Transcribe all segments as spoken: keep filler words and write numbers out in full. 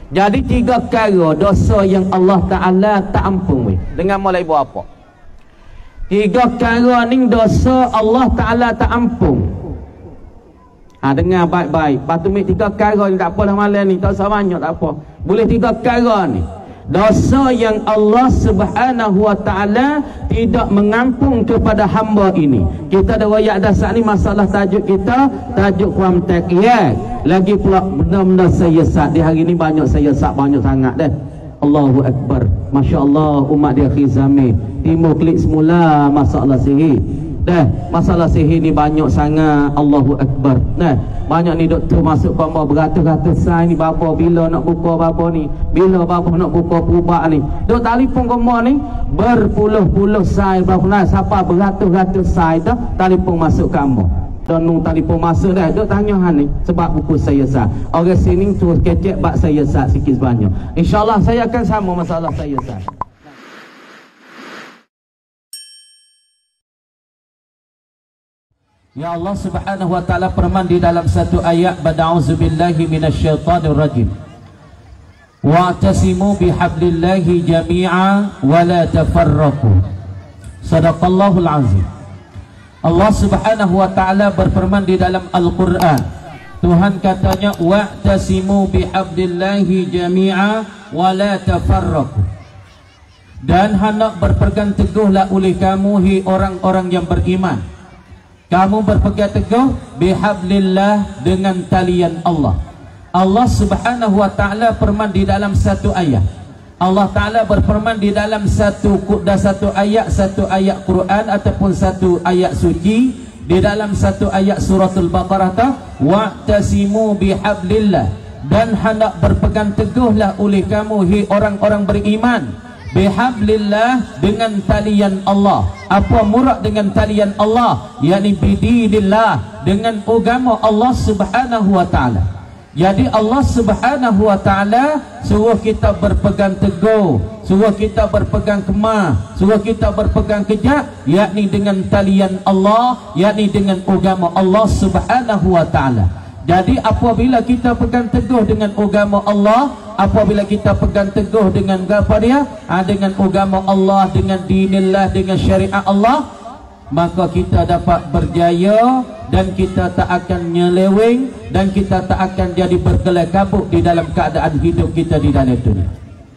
Jadi tiga perkara dosa yang Allah Ta'ala tak ampun weh. Dengan mulai buat apa? Tiga perkara ni dosa Allah Ta'ala tak ampun. Ha, dengar baik-baik. Lepas tu tiga perkara ni tak apalah malam ni, tak usah banyak, tak apa. Boleh tiga perkara ni. Dosa yang Allah Subhanahu Wa Ta'ala tidak mengampun kepada hamba ini. Kita ada wayak dasar ni, masalah tajuk kita tajuk kuam tek ya. Lagi pula benda-benda saya sat di hari ni banyak saya sat banyak sangat dah. Allahu Akbar. Masya Allah umat di akhir zaman timur klik semula masalah sihir. Dah, masalah sihir ni banyak sangat. Allahu Akbar. Nah, banyak ni doktor masuk pamba beratus-ratus sai ni bapa bila nak buka bapa ni. Bila bapa nak buka perubak ni. Dok telefon koma ni berpuluh-puluh sai berapa siapa beratus-ratus sai tu telefon masuk kamu. Dan nung telefon masuk dah. Dok tanya han ni sebab buku saya sah. Orang sini terus kecek bak saya sah sikit banyak. Insya-Allah saya akan sama masalah saya sah. Ya Allah Subhanahu Wa Ta'ala firman di dalam satu ayat, A'udzubillahi minasyaitonir rajim. Wa'tasimu bihablillahi jami'a wa la tafarraqu. Sadaqallahul azim. Allah Subhanahu Wa Ta'ala berfirman di dalam Al-Quran. Tuhan katanya, wa'tasimu bihablillahi jami'a wa la tafarraqu. Dan hendak berpegang teguhlah oleh kamu hi orang-orang yang beriman. Kamu berpegang teguh bihablillah dengan talian Allah. Allah Subhanahu Wa Ta'ala firman di dalam satu ayat. Allah Ta'ala berfirman di dalam satu dah satu ayat satu ayat Quran ataupun satu ayat suci di dalam satu ayat suratul Baqarah ta wa'tasimu bihablillah, dan hendak berpegang teguhlah oleh kamu hi orang-orang beriman bihablillah dengan talian Allah. Apa murad dengan talian Allah? yakni bidinillah, dengan agama Allah Subhanahu Wa Ta'ala. Jadi Allah Subhanahu Wa Ta'ala suruh kita berpegang teguh, suruh kita berpegang kemah, suruh kita berpegang kejak, yakni dengan talian Allah, yakni dengan agama Allah Subhanahu Wa Ta'ala. Jadi apabila kita pegang teguh dengan agama Allah, apabila kita pegang teguh dengan apa dia? Ha, dengan agama Allah, dengan dinillah, dengan syariat Allah, maka kita dapat berjaya dan kita tak akan nyeleweng dan kita tak akan jadi berkelai kabut di dalam keadaan hidup kita di dalam dunia.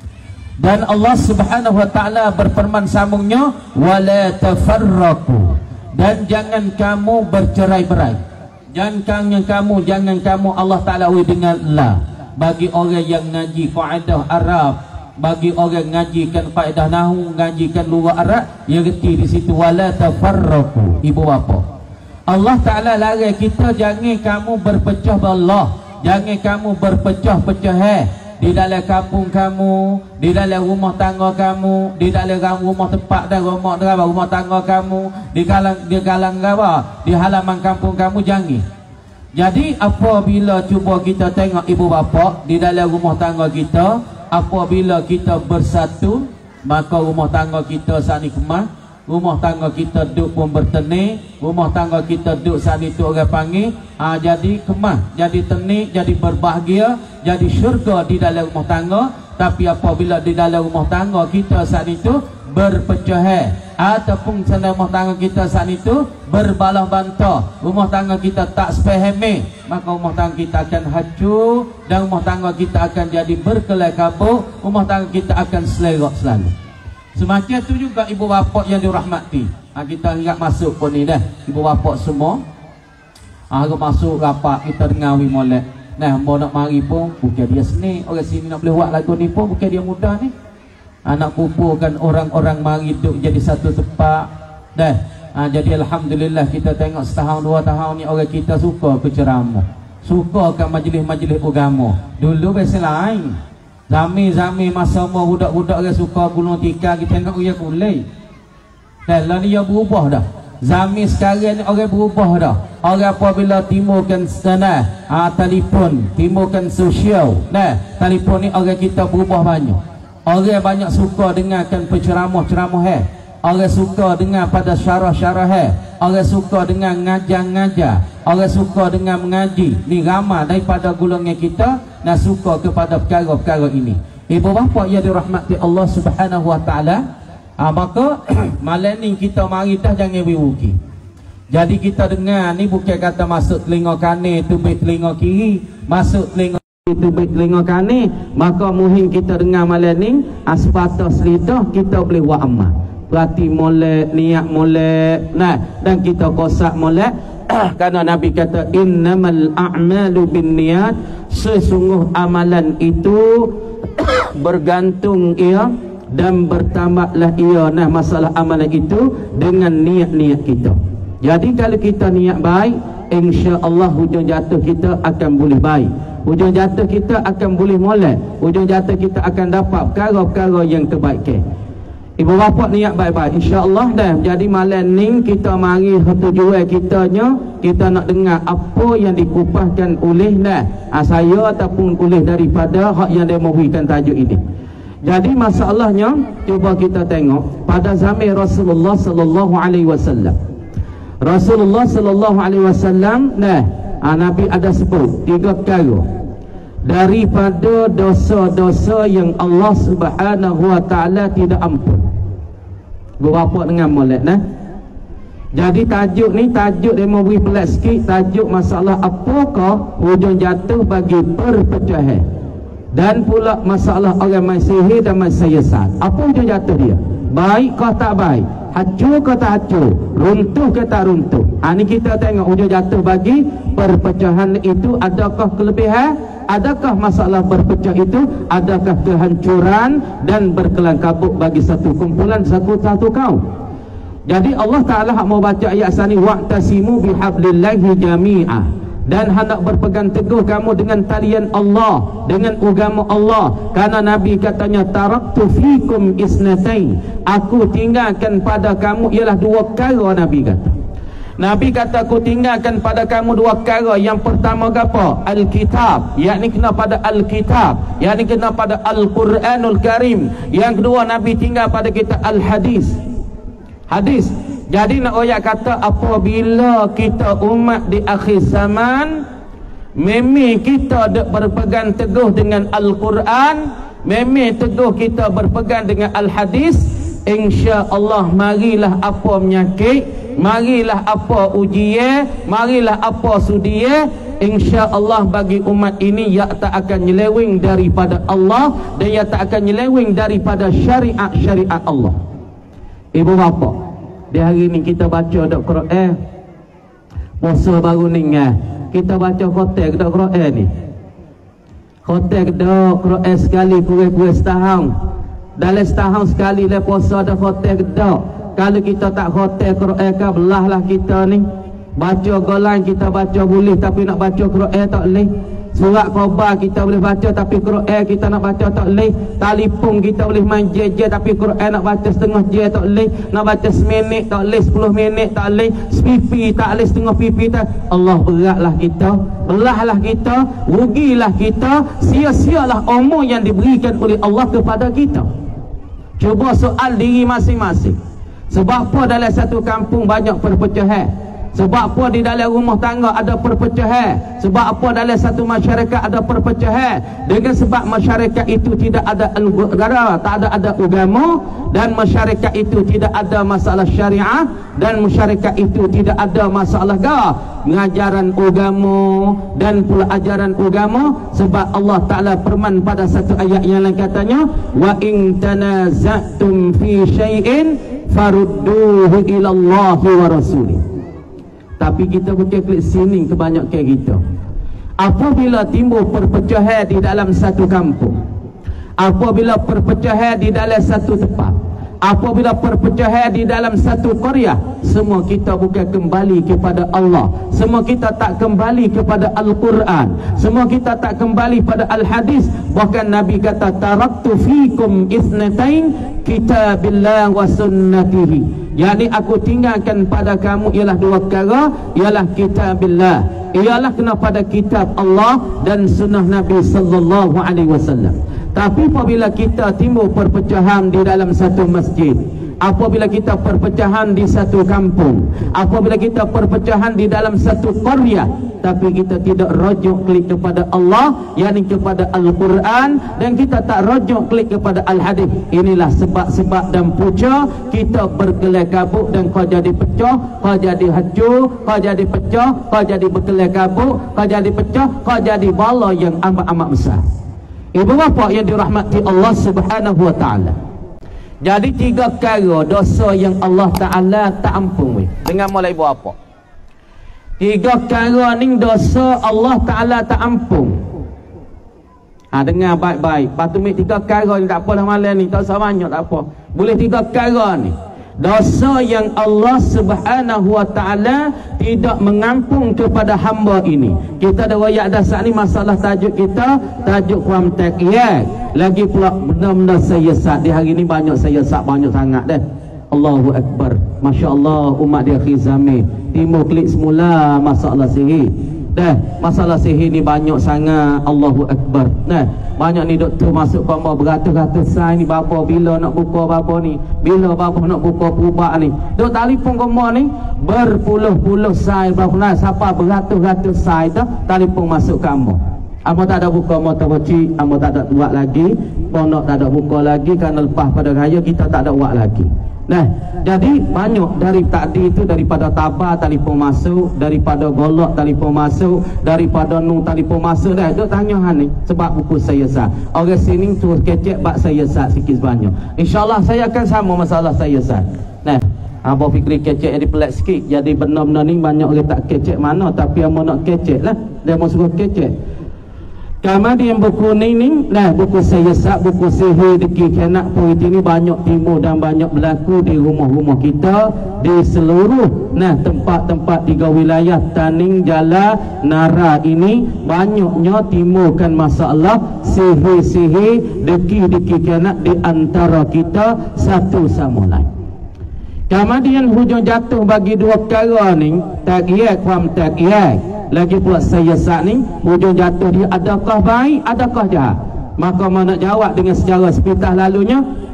Dan Allah Subhanahu Wa Ta'ala berfirman sambungnya, wala tafarraqu, dan jangan kamu bercerai-berai. Jangan kamu, jangan kamu Allah Ta'ala dengan la. Bagi orang yang ngaji kaedah Arab, bagi orang ngajikan kaedah nahwu, ngajikan lughah Arab, dia reti di situ wala tafarraqu. Ibu bapa, Allah Ta'ala larang kita jangan kamu berpecah belah, jangan kamu berpecah-pecah eh di dalam kampung kamu, di dalam rumah tangga kamu, di dalam rumah tempat dan rumah apa, rumah tangga kamu, di kalang di kalang apa, di halaman kampung kamu, jangan. Jadi apabila cuba kita tengok ibu bapa di dalam rumah tangga kita, apabila kita bersatu, maka rumah tangga kita saat ni kemah, rumah tangga kita duduk pun bertenik, rumah tangga kita duduk saat itu orang panggil, ha, jadi kemah, jadi tenik, jadi berbahagia, jadi syurga di dalam rumah tangga. Tapi apabila di dalam rumah tangga kita saat itu berpecah ataupun dalam rumah tangga kita saat itu berbalah bantah, rumah tangga kita tak sepahami, maka rumah tangga kita akan hancur dan rumah tangga kita akan jadi berkelai kabut, rumah tangga kita akan selerak selalu. Semacam tu juga ibu bapa yang dirahmati. Ha, kita ingat masuk pun ni dah ibu bapa semua. Ah ha, masuk rapat kita dengar wi molek. Nah, mau nak mari pun bukan dia seni. Orang sini nak boleh buat lagu ni pun bukan dia mudah ni. Anak kumpulkan orang-orang mari duduk jadi satu tempat. Dah. Ha, jadi alhamdulillah kita tengok setahun dua tahun ni orang kita suka ke ceramah. Suka ke majlis-majlis agama. Dulu biasa lain. Zami-zami masa umur budak-budak dia suka gunung tikar, kita tengok dia kulai. Dan lah ni dia berubah dah. Zami sekarang ni orang berubah dah. Orang apabila timurkan sana, ha, telefon, timurkan sosial. Nah, telefon ni orang kita berubah banyak. Orang banyak suka dengarkan penceramah-ceramah eh. orang suka dengar pada syarah-syarah, orang suka dengar ngajar-ngajar, orang suka dengar mengaji. Ni ramai daripada golongan kita nak suka kepada perkara-perkara ini. Ibu bapa yang dirahmati Allah Subhanahu wa taala, ha, maka malam ni kita mari dah jangan wiwuki. Jadi kita dengar ni bukan kata masuk telinga kanan tubik telinga kiri, masuk telinga tubik telinga kanan, maka muhim kita dengar malam ni aspatas lidah kita boleh buat amal. Berarti molek, niat molek, nah, dan kita kosak molek. Karena Nabi kata innamal a'malu binniyat, sesungguh amalan itu bergantung ia dan bertambahlah ia, nah, masalah amalan itu dengan niat-niat kita. Jadi kalau kita niat baik, insya-Allah hujung jatuh kita akan boleh baik. Hujung jatuh kita akan boleh molek. Hujung jatuh kita akan dapat perkara-perkara yang terbaik. Ibu bapa niat baik-baik, insya-Allah dah. Jadi malam ni kita mari tujuan kitanya, kita nak dengar apa yang dikupaskan oleh dah ha, saya ataupun oleh daripada hak yang dia memberikan tajuk ini. Jadi masalahnya, cuba kita tengok pada zaman Rasulullah sallallahu alaihi wasallam. Rasulullah sallallahu alaihi wasallam nah, ha, Nabi ada sebut tiga perkara daripada dosa-dosa yang Allah Subhanahu wa taala tidak ampun. Berapa dengan molek nah. Jadi tajuk ni tajuk dia mau beri pelat sikit, tajuk masalah apakah hujung jatuh bagi perpecahan. Dan pula masalah orang main sihir dan main siasat. Apa hujung jatuh dia? Baik ke tak baik? Hancur ke tak hancur? Runtuh ke tak runtuh? Ha, ni kita tengok hujung jatuh bagi perpecahan itu adakah kelebihan? Adakah masalah berpecah itu? Adakah kehancuran dan berkelangkabut bagi satu kumpulan, satu satu kaum? Jadi Allah Ta'ala mau baca ayat sani, wa'tasimu bihablillahi jami'ah, dan hendak berpegang teguh kamu dengan talian Allah, dengan agama Allah. Karena Nabi katanya taraktu fikum isnatain, aku tinggalkan pada kamu ialah dua perkara. Nabi kata Nabi kata aku tinggalkan pada kamu dua perkara. Yang pertama apa? Alkitab, yakni kena pada Alkitab, yakni kena pada Al-Quranul Karim. Yang kedua Nabi tinggal pada kita Al-Hadis, hadis. Jadi nak oyak kata apabila kita umat di akhir zaman, memang kita dek berpegang teguh dengan Al-Quran, memang teguh kita berpegang dengan Al-Hadis, insya-Allah marilah apa penyakit, marilah apa ujian, marilah apa sudian, insya-Allah bagi umat ini ia tak akan nyeleweng daripada Allah dan ia tak akan nyeleweng daripada syariat-syariat Allah. Ibu bapa, di hari ni kita baca dak Quran, puasa baru ni ngah, kita baca khotem dak Quran ni. Khotem dak Quran sekali kurang-kurang setahun. Dalam setahun sekali le puasa dak khotem dak. Kalau kita tak khotem Quran ke belahlah kita ni. Baca golan kita baca boleh, tapi nak baca Quran tak boleh. Surat khabar kita boleh baca, tapi Quran kita nak baca tak boleh. Telefon kita boleh main je-je, tapi Quran nak baca setengah je tak boleh. Nak baca seminit tak boleh, sepuluh minit tak boleh. Sepipi tak boleh, setengah pipi tak. Allah, beratlah kita, belahlah kita, rugilah kita, sia-sialah umur yang diberikan oleh Allah kepada kita. Cuba soal diri masing-masing. Sebab apa dalam satu kampung banyak perpecahan? Sebab apa di dalam rumah tangga ada perpecahan? Sebab apa dalam satu masyarakat ada perpecahan? Dengan sebab masyarakat itu tidak ada negara, tak ada ada agama, dan masyarakat itu tidak ada masalah syariah, dan masyarakat itu tidak ada masalah ga pengajaran agama dan pula ajaran agama. Sebab Allah Ta'ala firman pada satu ayat yang lain katanya, wa in tanaza'tum fi syai'in farudduhu ila Allahi wa rasulih. Tapi kita bukan klik sini kebanyakan kita. Apabila timbul perpecahan di dalam satu kampung, apabila perpecahan di dalam satu tempat, apabila perpecahan di dalam satu qaryah, semua kita bukan kembali kepada Allah, semua kita tak kembali kepada Al-Quran, semua kita tak kembali pada Al-Hadis. Bahkan Nabi kata taraktu fikum ithnatain, kitabillah wa sunnatihi, yakni aku tinggalkan pada kamu ialah dua perkara, ialah kitabillah, ialah kena pada kitab Allah dan sunnah Nabi sallallahu alaihi wasallam. Tapi apabila kita timbul perpecahan di dalam satu masjid, apabila kita perpecahan di satu kampung, apabila kita perpecahan di dalam satu qaryah, tapi kita tidak rujuk klik kepada Allah, yakni kepada Al-Quran, dan kita tak rujuk klik kepada Al-Hadis, inilah sebab-sebab dan punca kita berkelai kabut dan kau jadi pecah, kau jadi hancur, kau jadi pecah, kau jadi berkelai kabut, kau jadi pecah, kau jadi bala yang amat-amat besar. Ibu bapa yang dirahmati Allah Subhanahu wa taala, jadi tiga perkara dosa yang Allah Ta'ala tak ampun. Dengar mulai ibu apa? Tiga perkara ni dosa Allah Ta'ala tak ampun. Ha, dengar baik-baik. Lepas tu tiga perkara ni tak apalah malam ni, tak usah banyak, tak apa. Boleh tiga perkara ni. Dosa yang Allah Subhanahu wa taala tidak mengampun kepada hamba ini. Kita ada wayak dasar ni, masalah tajuk kita tajuk kuam takyat. Lagi pula benda-benda syiasat di hari ni banyak syiasat, banyak sangat dah. Allahu Akbar. Masya-Allah umat di akhir zaman timbul klik semula masalah sihir. Dah, masalah sihir ni banyak sangat. Allahu Akbar. Nah, banyak ni doktor masuk koma beratus-ratus sai ni bapa bila nak buka bapa ni, bila bapa nak buka perubak ni. Dok telefon koma ni berpuluh-puluh sai berapa nah, siapa beratus-ratus sai dah telefon masuk kamu. Amo tak ada buka motor bocik, amo tak ada buat lagi, pondok tak ada buka lagi kerana lepas pada raya kita tak ada buat lagi. Nah, jadi banyak dari tadi itu, daripada tabah telefon masuk, daripada golok telefon masuk, daripada nu telefon masuk dah. Duk tanya han ni sebab buku saya sah. Orang sini tu kecek bab saya sah sikit banyak. Insya-Allah saya akan sama masalah saya sah. Nah, abang fikir kecek jadi pelik sikit. Jadi benar-benar ni banyak orang tak kecek mana, tapi amo nak kecek lah. Dia mau suruh kecek. Kemudian buku ni ni, nah buku syiasat, buku sihir deki kenak puiti ni banyak timbul dan banyak berlaku di rumah-rumah kita di seluruh nah tempat-tempat tiga wilayah Taning, Jala, Nara ini banyaknya timbulkan masalah sihir-sihir deki-deki kenak di antara kita satu sama lain. Kemudian hujung jatuh bagi dua perkara ni, takyat kuam takyat. Lagi pula syiasat ni hujung jatuh dia adakah baik, adakah jahat? Maka mau nak jawab dengan secara sepitah lalunya,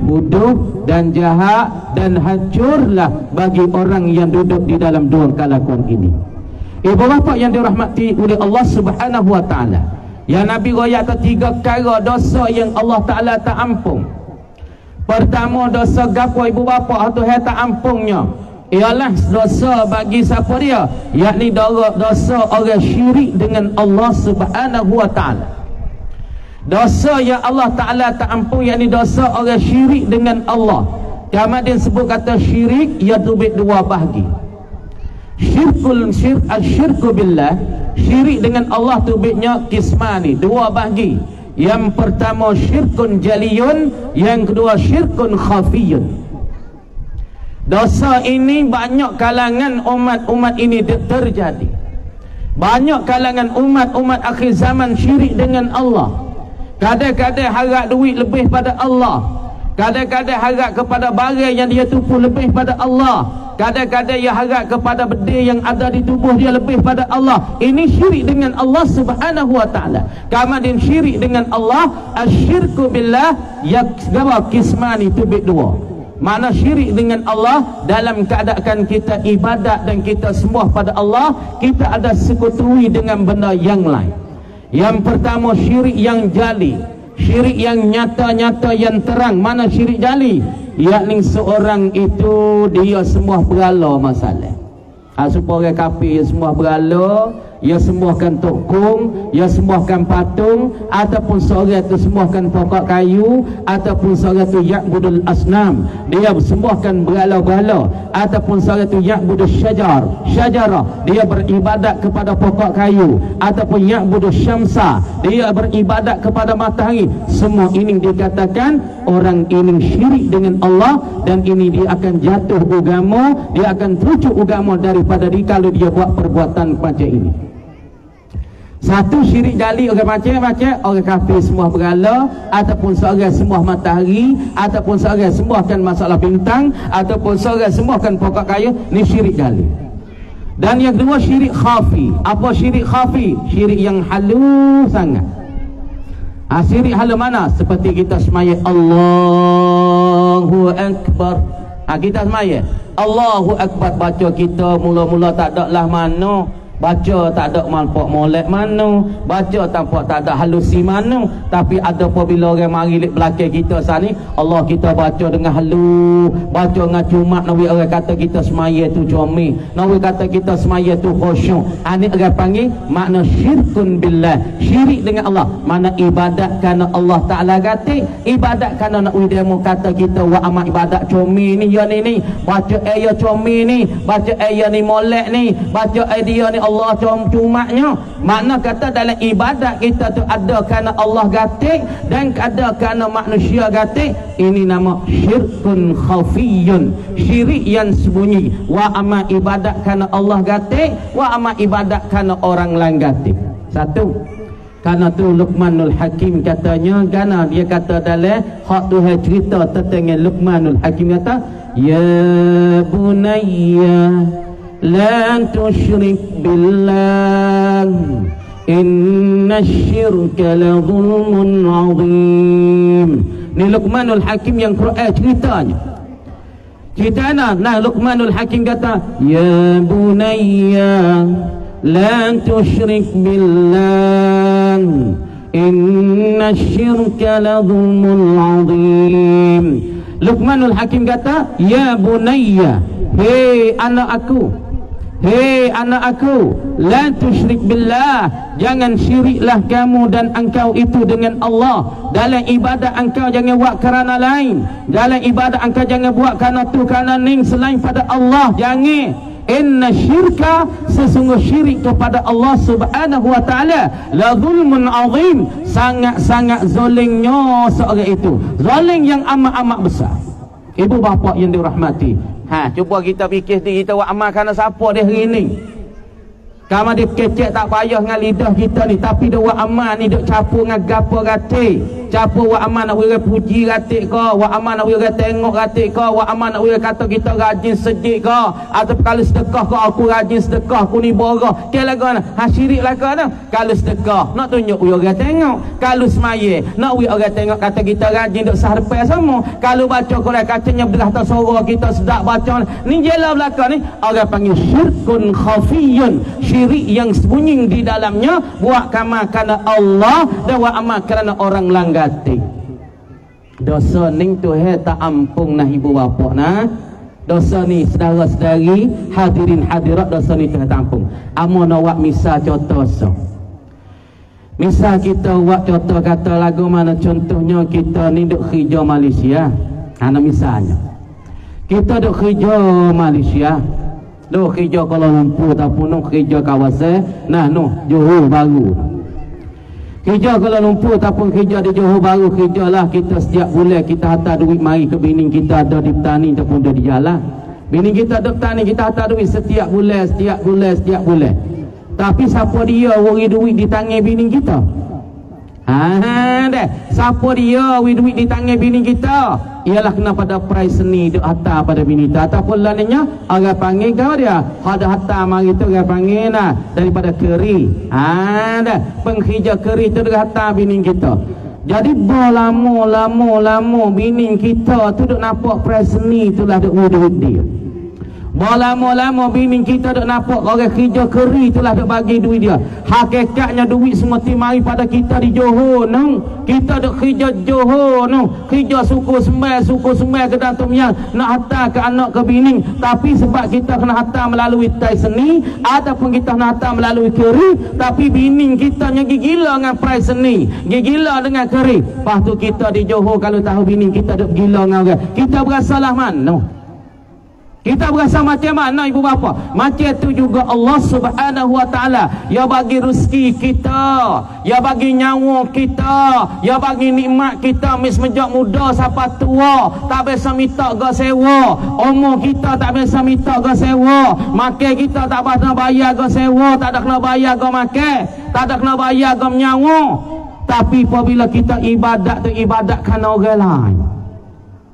bodoh dan jahat dan hancurlah bagi orang yang duduk di dalam dua kelakuan ini. Ibu bapa yang dirahmati oleh Allah Subhanahu wa taala, yang Nabi royak tiga perkara dosa yang Allah Taala tak ampun. Pertama, dosa gapo ibu bapa tu hai tak ampunnya, ialah dosa bagi siapa dia, yakni dosa orang syirik dengan Allah Subhanahu wa taala. Dosa yang Allah Taala tak ampun, yakni dosa orang syirik dengan Allah. Kemudian sebut kata syirik ia terbit dua bahagi. Syirkul syirk asyirku billah, syirik dengan Allah terbitnya kismani, dua bahagi. Yang pertama syirkun jaliyun, yang kedua syirkun khafiyun. Dosa ini banyak kalangan umat-umat ini terjadi. Banyak kalangan umat-umat akhir zaman syirik dengan Allah. Kadang-kadang harap duit lebih pada Allah, kadang-kadang harap kepada barang yang dia tupu lebih pada Allah, kadang-kadang dia harap kepada benda yang ada di tubuh dia lebih pada Allah. Ini syirik dengan Allah Subhanahu wa taala. Kemudian syirik dengan Allah asyirku billah yakzawa kismani tubik dua. Mana syirik dengan Allah dalam keadaan kita ibadat dan kita sembah pada Allah, kita ada sekutui dengan benda yang lain. Yang pertama syirik yang jali, syirik yang nyata-nyata yang terang. Mana syirik jali? Yakni seorang itu dia sembah berhala masalah. Ha, supaya orang kafir sembah berhala, ia sembahkan tokong, ia sembahkan patung, ataupun seorang itu sembahkan pokok kayu, ataupun seorang itu ya'budul asnam, dia sembahkan berhala-berhala, ataupun seorang itu ya'budul syajar, syajarah, dia beribadat kepada pokok kayu, ataupun ya'budul syamsa, dia beribadat kepada matahari. Semua ini dikatakan orang ini syirik dengan Allah, dan ini dia akan jatuh agama, dia akan terucuk agama daripada dia kalau dia buat perbuatan macam ini. Satu syirik jali orang macam-macam, orang kafir sembah berhala, ataupun seorang sembah matahari, ataupun seorang sembahkan masalah bintang, ataupun seorang sembahkan pokok kayu, ni syirik jali. Dan yang kedua syirik khafi. Apa syirik khafi? Syirik yang halus sangat. Ha, syirik hala mana? Seperti kita semaya Allahu Akbar. Ha, kita semaya Allahu Akbar, baca kita mula-mula tak ada lah mana, baca tak ada malpok molek mana, baca tanpa tak ada halusi mana. Tapi ada apabila orang mari lek belakang kita sani, Allah kita baca dengan halu, baca dengan cuma nawi orang kata kita semaya tu comel, nawi kata kita semaya tu khusyuk. Ani orang panggil makna syirkun billah, syirik dengan Allah. Mana ibadat kerana Allah Taala gati, ibadat kerana nak widemu kata kita wa amat ibadat comel ni ya ni ni, baca ayat comel ni, baca ayat ni molek ni, baca ayat dia ni Allah cuma-cumanya. Makna kata dalam ibadat kita tu ada kerana Allah gatik dan ada kerana manusia gatik. Ini nama syirkun khafiyun, syirik yang sembunyi. Wa amma ibadat kerana Allah gatik, wa amma ibadat kerana orang lain gatik. Satu. Karena tu Luqmanul Hakim katanya, kerana dia kata dalam hak Tuhan cerita tentang Luqmanul Hakim kata, ya bunayya la tusyrik billah inna syirka la zulmun azim. Ni Luqmanul Hakim yang Quran ceritanya. Ceritanya nah Luqmanul Hakim kata, ya bunayya la tusyrik billah inna syirka la zulmun azim. Luqmanul Hakim kata, ya bunayya, hei anak aku, hei anak aku, la tusyrik billah, jangan syiriklah kamu dan engkau itu dengan Allah. Dalam ibadat engkau jangan buat kerana lain, dalam ibadat engkau jangan buat kerana tu kerana ning selain pada Allah. Jangan. Inna syirka, sesungguh syirik kepada Allah Subhanahu wa taala la zulmun azim, sangat-sangat zalimnya seorang itu, zalim yang amat-amat besar. Ibu bapa yang dirahmati, ha, cuba kita fikir diri kita buat amal kerana siapa dia hari ni. Kamu dia kecek tak payah dengan lidah kita ni, tapi dia buat amal ni duk campur dengan gapo gatik. Campur buat amal nak orang puji gatik ke, buat amal nak orang tengok gatik ke, buat amal nak orang kata kita rajin sejik ke, atau kalau sedekah ke aku rajin sedekah, aku ni borah. Ke lagu mana? Ha, syirik lah ke mana? Kalau sedekah nak tunjuk orang tengok, kalau semaya nak orang tengok kata kita rajin duk sah depan semua. Kalau baca Quran katanya belah tak suara kita sedap baca. Ni jelah belaka ni orang panggil syirkun khafiyun, syirik yang sembunyi di dalamnya, buat amal kerana Allah dan buat amal kerana orang langgatik. Dosa ning tu he tak ampung nah ibu bapa nah. Dosa ni saudara-saudari, hadirin hadirat, dosa ni tak ampung. Amo nak buat misal contoh so. Misal kita buat contoh kata lagu mana, contohnya kita ni duk kerja Malaysia. Ana misalnya. Kita duk kerja Malaysia. Duk kerja Kuala Lumpur ataupun duk kerja kawasan nah noh Johor Bahru. Kerja Kuala Lumpur ataupun kerja di Johor Bahru, kerjalah kita setiap bulan kita hantar duit mari ke bini kita ada di petani ataupun ada di jalan. Bini kita ada petani, kita hantar duit setiap bulan, setiap bulan, setiap bulan. Tapi siapa dia wari duit di tangan bini kita? Ha dah. Siapa dia wari duit di tangan bini kita? Ialah kena pada price seni duk hantar pada bini kita. Ataupun lainnya orang panggil kau dia ada hantar mari tu orang panggil nah daripada keri. Ha dah. Pengkerja keri tu duk hantar bini kita. Jadi lama lama lama bini kita tu duk nampak price seni itulah duk duit dia. Lama-lama bini kita duk nampak orang kerja keri itulah duk bagi duit dia. Hakikatnya duit semua timari pada kita di Johor no. Kita duk kerja Johor no. Kerja suku semai, suku semai ke datum yang nak hantar ke anak ke bini. Tapi sebab kita kena hantar melalui tai seni ataupun kita nak hantar melalui keri, tapi bini kita yang gila dengan price seni, gila dengan keri. Lepas tu kita di Johor kalau tahu bini kita duk gila dengan orang, kita berasalah mana? Kita berasa macam mana ibu bapa? Macam tu juga Allah Subhanahu wa taala. Ya bagi rezeki kita, ya bagi nyawa kita, ya bagi nikmat kita mis sejak muda sampai tua, tak biasa minta ga sewa. Umur kita tak biasa minta ga sewa. Makan kita tak biasa bayar ga sewa, tak ada kena bayar ga makan, tak ada kena bayar ga nyawa. Tapi apabila kita ibadat tu ibadat kerana orang lain.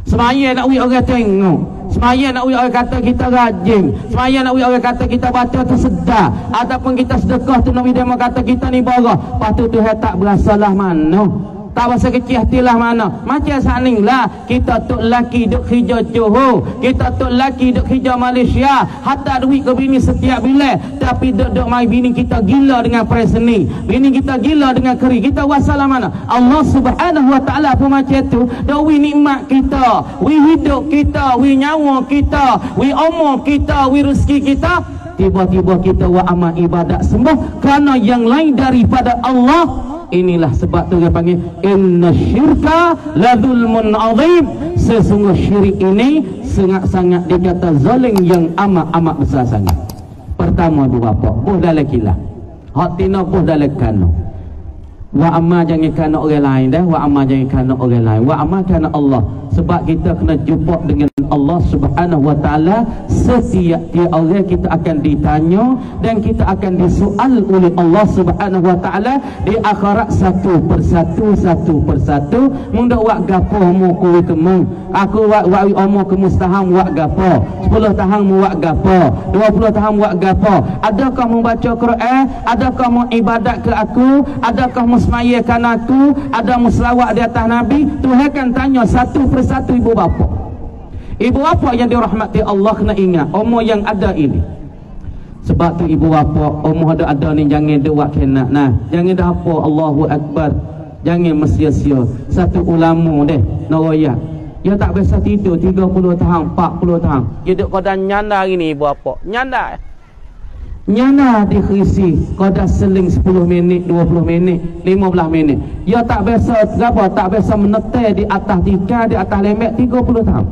Semaya nak wi orang tengok, semaya nak wi orang kata kita rajin, semaya nak wi orang kata kita baca tu sedar, ataupun kita sedekah tu nak wi dia kata kita ni borah. Lepas tu Tuhan tak berasalah mana, tak rasa kecil hatilah mana. Macam saning lah kita tok laki duk kerja Johor, kita tok laki duk kerja Malaysia, hatta duit ke bini setiap bilik, tapi duk-duk mai bini kita gila dengan preseni, bini kita gila dengan keri, kita wasalah mana. Allah Subhanahu Wa Taala pun macam tu. Dak wi nikmat kita, wi hidup kita, wi nyawa kita, wi umur kita, wi rezeki kita, tiba-tiba kita wa amal ibadat sembah kerana yang lain daripada Allah. Inilah sebab tu dia panggil inna syirka la zulmun azim. Sesungguh syirik ini sangat-sangat dikata zalim yang amat-amat besar sangat. Pertama ibu bapa, buh dalam kilah. Hak tina buh dalam kano. Wa amal jangan kana orang lain dah, wa amal jangan kana orang lain. Wa amal kana Allah. Sebab kita kena jumpa dengan Allah Subhanahu Wa Taala. Setiap-tiap orang kita akan ditanya dan kita akan disoal oleh Allah Subhanahu Wa Taala di akhirat satu persatu satu persatu. Munda wak gapo mu ku kemeng, aku wak wak umur ke mustaham wak gapo, sepuluh tahun mu wak gapo, dua puluh tahun wak gapo. Adakah membaca Quran, adakah mu ibadat ke aku, adakah mu semayakan aku, ada mu selawat di atas Nabi. Tuhan akan tanya satu persatu ibu bapa. Ibu bapa yang dirahmati Allah kena ingat umur yang ada ini. Sebab tu ibu bapa umur ada-ada ni jangan dewak kena. Nah, jangan dah apa Allahu Akbar. Jangan mesia-sia. Satu ulama deh nak royak. Dia tak biasa tidur tiga puluh tahun, empat puluh tahun. Dia duk kodan nyanda hari ni ibu bapa. Nyanda. Nyana dikhisi kada seling sepuluh minit, dua puluh minit, lima belas minit. Dia tak biasa apa, tak biasa menetai di atas tikar, di atas lemek tiga puluh tahun.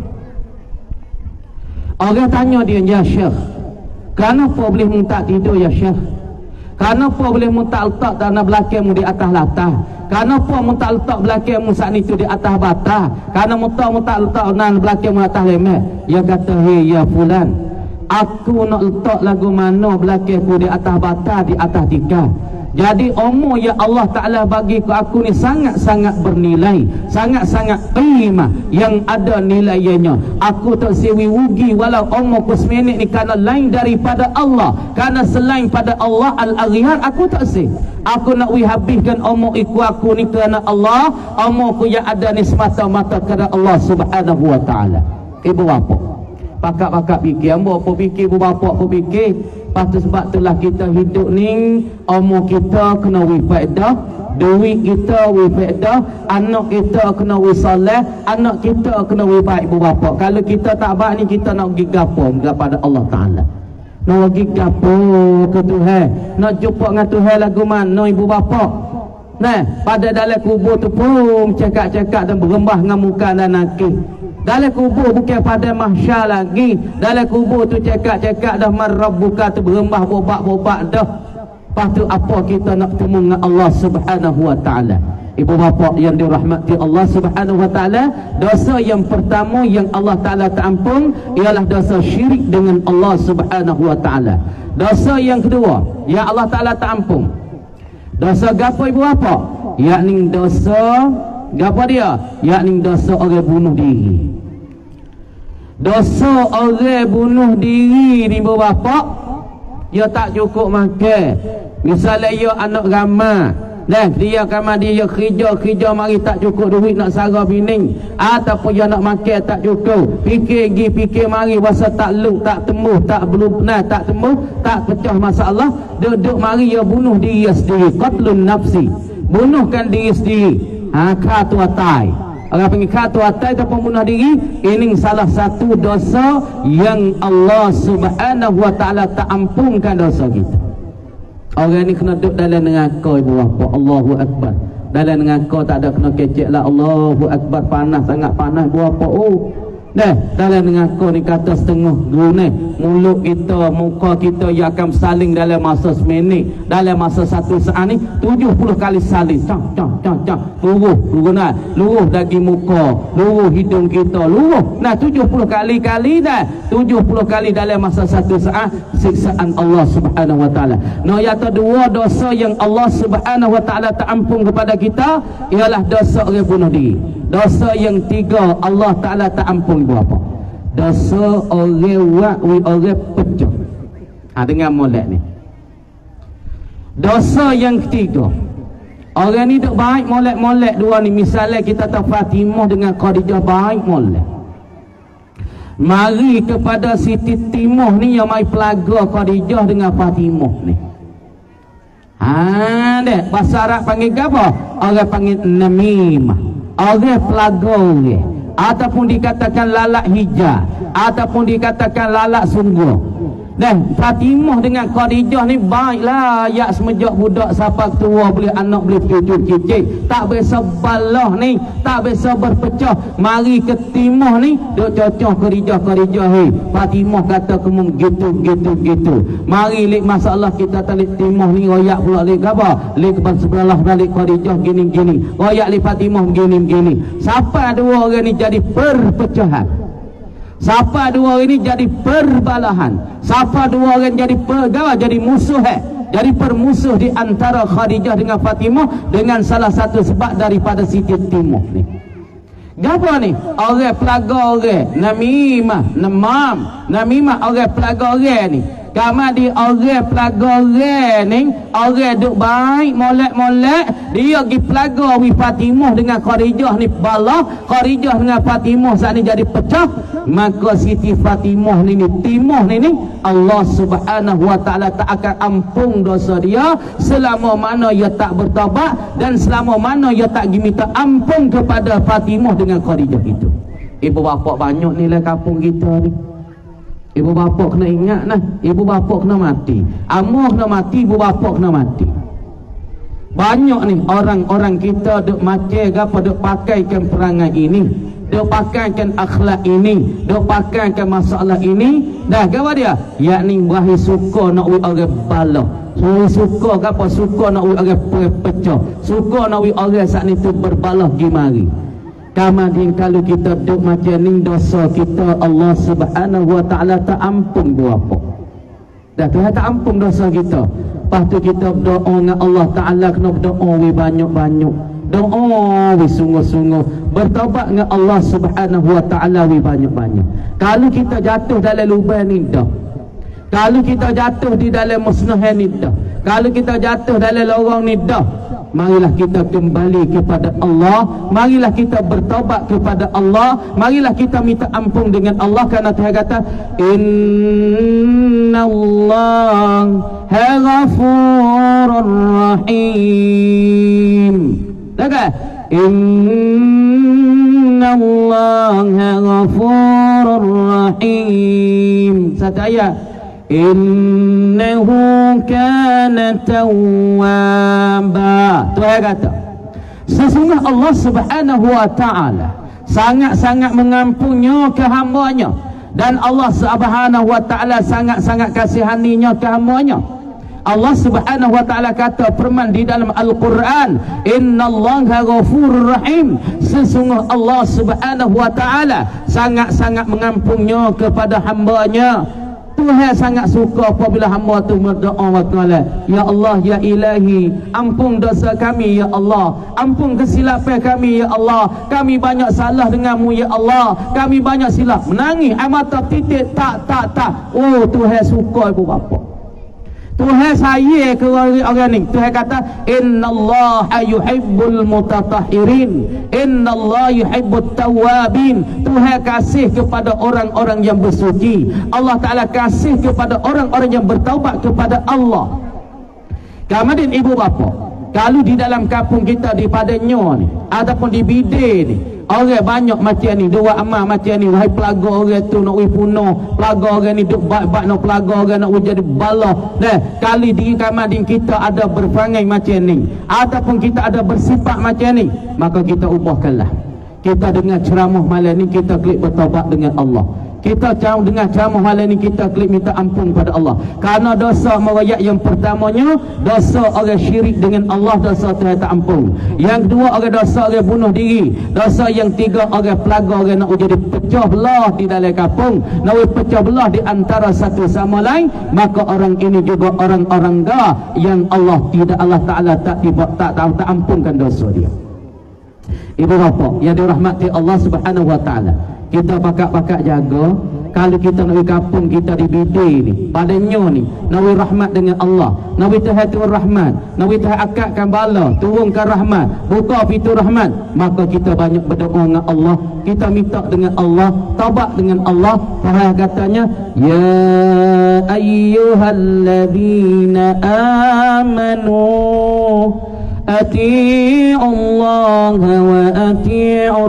Orang tanya dia, ya Syekh, kenapa boleh mu tak tidur ya Syekh? Kenapa boleh mu tak letak tanah belakangmu di atas latah? Kenapa mu tak letak belakangmu saat itu di atas batah? Kenapa mu tak mu tak letak tanah belakangmu di atas lemek? Dia kata, hei ya fulan, aku nak letak lagu mana belakangku di atas bata, di atas tikar. Jadi umur yang Allah Ta'ala bagi ke aku ni sangat-sangat bernilai, sangat-sangat qimah, yang ada nilainya. Aku tak sewi wugi walau umurku seminit ni kerana lain daripada Allah, kerana selain pada Allah Al-Aghyar aku tak se. Aku nak wi habiskan umur iku aku ni kerana Allah, umurku yang ada ni semata-mata kerana Allah Subhanahu Wa Ta'ala. Ibu bapa, pakak-pakak fikir, ambo apa fikir, ibu bapa apa fikir. Lepas tu sebab itulah kita hidup ni, umur kita kena wi faedah, duit kita wi faedah, anak kita kena wi soleh, anak kita kena wi baik ibu bapa. Kalau kita tak baik ni, kita nak pergi gapo kepada Allah Ta'ala, nak pergi gapo ke Tuhan, nak jumpa dengan Tuhan lagu mana ibu bapa. Nah, pada dalam kubur tu pun cakap-cakap dan berembah dengan muka dan nakik. Dalam kubur bukan pada mahsyar lagi. Dalam kubur tu cakap-cakap dah marabbuka tu berembah bobak-bobak dah. Lepas tu apa kita nak bertemu dengan Allah Subhanahu Wa Ta'ala. Ibu bapa yang dirahmati Allah Subhanahu Wa Ta'ala, dosa yang pertama yang Allah Ta'ala tak ampun ialah dosa syirik dengan Allah Subhanahu Wa Ta'ala. Dosa yang kedua yang Allah Ta'ala tak ampun, dosa gapo ibu bapa? Yakni dosa gapo dia? Yakni dosa orang bunuh diri. Dosa orang bunuh diri ni ibu bapa, dia tak cukup makan. Misalnya dia anak ramah, dah dia kamar dia kerja-kerja mari tak cukup duit nak sara bini, ataupun dia nak makan tak cukup, fikir gi fikir mari rasa tak luk, tak tembus, tak belum nah, tak tembus, tak pecah masalah, duduk mari dia bunuh diri sendiri, qatlun nafsi, bunuhkan diri sendiri. Ha, katu atai, orang panggil katu atai ataupun bunuh diri. Ini salah satu dosa yang Allah Subhanahu Wa Ta'ala tak ampunkan dosa kita. Orang ni kena duduk dalam neraka ibu bapa. Allahu Akbar. Dalam neraka tak ada kena kecek lah. Allahu Akbar, panas sangat panas ibu bapa. Oh, dah dalam neraka ni kata setengah guna mulut kita, muka kita yang akan saling dalam masa seminit, dalam masa satu saat ni tujuh puluh kali saling. Cak cak cak cak. Luruh, luruh nah, luruh daging muka, luruh hidung kita, luruh. Nah tujuh puluh kali-kali dah. tujuh puluh kali dalam masa satu saat siksaan Allah Subhanahu Wa Ta'ala. Nah, yang kedua dosa yang Allah Subhanahu Wa Ta'ala tak ampun kepada kita ialah dosa orang bunuh diri. Dosa yang tiga Allah Ta'ala tak ampun ibu bapa. Dosa orang buat wi orang pecah. Ha, dengar molek ni. Dosa yang ketiga, orang ni duk baik molek-molek dua ni. Misalnya kita tahu Fatimah dengan Khadijah baik molek. Mari kepada Siti Timah ni yang mai pelaga Khadijah dengan Fatimah ni. Ha dek, bahasa Arab panggil apa? Orang panggil namimah. Orang pelaga orang. Ataupun dikatakan lalak hijab, ataupun dikatakan lalak sungguh. Dan Fatimah dengan Khadijah ni baiklah, yak semejak budak siapa tua boleh anak boleh cucu cicit, tak biasa balah ni, tak biasa berpecah. Mari ke Timah ni duk cocok Khadijah Khadijah he. Fatimah kata kemung gitu gitu gitu. Mari lik masalah kita talik Timah ni royak pula lik apa? Lik kepada sebelah balik Khadijah gini gini. Royak lik Fatimah gini gini. Siapa dua orang ni jadi perpecahan. Siapa dua orang ini jadi perbalahan. Siapa dua orang jadi pergawa, jadi musuh eh. Jadi permusuh di antara Khadijah dengan Fatimah dengan salah satu sebab daripada Siti Timah ni. Gapa ni? Orang pelaga orang, namimah, namam, namimah orang pelaga orang ni. Kama di orang pelaga orang ni, orang duk baik molek-molek, dia pergi pelaga wi Fatimah dengan Khadijah ni balah, Khadijah dengan Fatimah saat ni jadi pecah. Maka Siti Fatimah ni ni Timah ni ni Allah Subhanahu wa taala tak akan ampun dosa dia selama mana ia tak bertaubat dan selama mana ia tak pergi minta ampun kepada Fatimah dengan Khadijah itu. Ibu bapa banyak ni lah kampung kita ni. Ibu bapa kena ingat nah, ibu bapa kena mati. Amah kena mati, ibu bapa kena mati. Banyak ni orang-orang kita duk macam gapo duk pakaikan perangai ini, duk pakaikan akhlak ini, duk pakaikan masalah ini. Dah gapo dia? Yakni wahi suka nak wi orang balah. So, suka gapo suka nak wi orang pecah. Suka nak wi orang sat ni tu berbalah gi mari. Kamadin kalau kita duk macam ni dosa kita Allah Subhanahu wa taala tak ampun berapa. Dah Tuhan tak ampun dosa kita. Lepas tu kita berdoa dengan Allah Taala kena berdoa we banyak-banyak. Doa we sungguh-sungguh. Bertaubat dengan Allah Subhanahu wa taala we banyak-banyak. Kalau kita jatuh dalam lubang ni dah. Kalau kita jatuh di dalam musnah ni dah. Kalau kita jatuh dalam lorong ni dah. Marilah kita kembali kepada Allah. Marilah kita bertaubat kepada Allah. Marilah kita minta ampun dengan Allah. Kerana Tuhan kata Inna Allah ghafurur rahim. Dengar? Inna Allah ghafurur rahim. Satu ayat. Innahu kana tawwaba. Tuhan kata sesungguhnya Allah Subhanahu wa taala sangat-sangat mengampunnya ke hamba-Nya, dan Allah Subhanahu wa taala sangat-sangat kasihaninya ke hamba-Nya. Allah Subhanahu wa taala kata firman di dalam Al-Quran, innallaha ghafurur rahim. Sesungguhnya Allah Subhanahu wa taala sangat-sangat mengampunnya kepada hamba-Nya. Tuhan sangat suka apabila hamba tu berdoa wa ta'ala, ya Allah ya ilahi, ampun dosa kami ya Allah, ampun kesilapan kami ya Allah, kami banyak salah denganmu ya Allah, kami banyak silap, menangis air mata titik tak tak tak. Oh Tuhan suka ibu bapa, Tuhan sayang ke orang ni. Tuhan kata innallaha yuhibbul mutatahhirin, innallaha yuhibbut tawwabin. Tuhan kasih kepada orang-orang yang bersuci. Allah Taala kasih kepada orang-orang yang bertaubat kepada Allah. Kemudian ibu bapa, kalau di dalam kampung kita di Padanya ni ataupun di Bidai ni, orang banyak macam ni, dua amal macam ni. Wahai pelaga orang tu nak wi puno, pelaga orang ni duk bak-bak nak pelaga orang nak jadi balah. Nah, kali di kamadin kita ada berperangai macam ni ataupun kita ada bersifat macam ni, maka kita ubahkanlah. Kita dengar ceramah malam ni kita klik bertaubat dengan Allah. Kita jauh dengan ceramah malam ni kita klik minta ampun pada Allah. Karena dosa merayat yang pertamanya dosa orang syirik dengan Allah, dosa Tuhan tak ampun. Yang kedua orang dosa orang bunuh diri. Dosa yang tiga orang pelaga, orang nak jadi pecah belah di dalam kampung, nak pecah belah di antara satu sama lain. Maka orang ini juga orang-orang dah yang Allah tidak Allah Taala tak tak tak, tak, tak ampunkan dosa dia. Ibu bapa yang dirahmati Allah Subhanahu wa taala, kita pakak-pakak jaga kalau kita nak pergi kampung kita di bidai ni, padanya ni nawi rahmat dengan Allah, nawi Tuhan turun rahmat, nawi Tuhan akadkan bala, turunkan rahmat, buka pintu rahmat, maka kita banyak berdoa dengan Allah, kita minta dengan Allah, taubat dengan Allah. Tuhan katanya, ya ayyuhalladzina amanu ati'u Allah wa ati'ur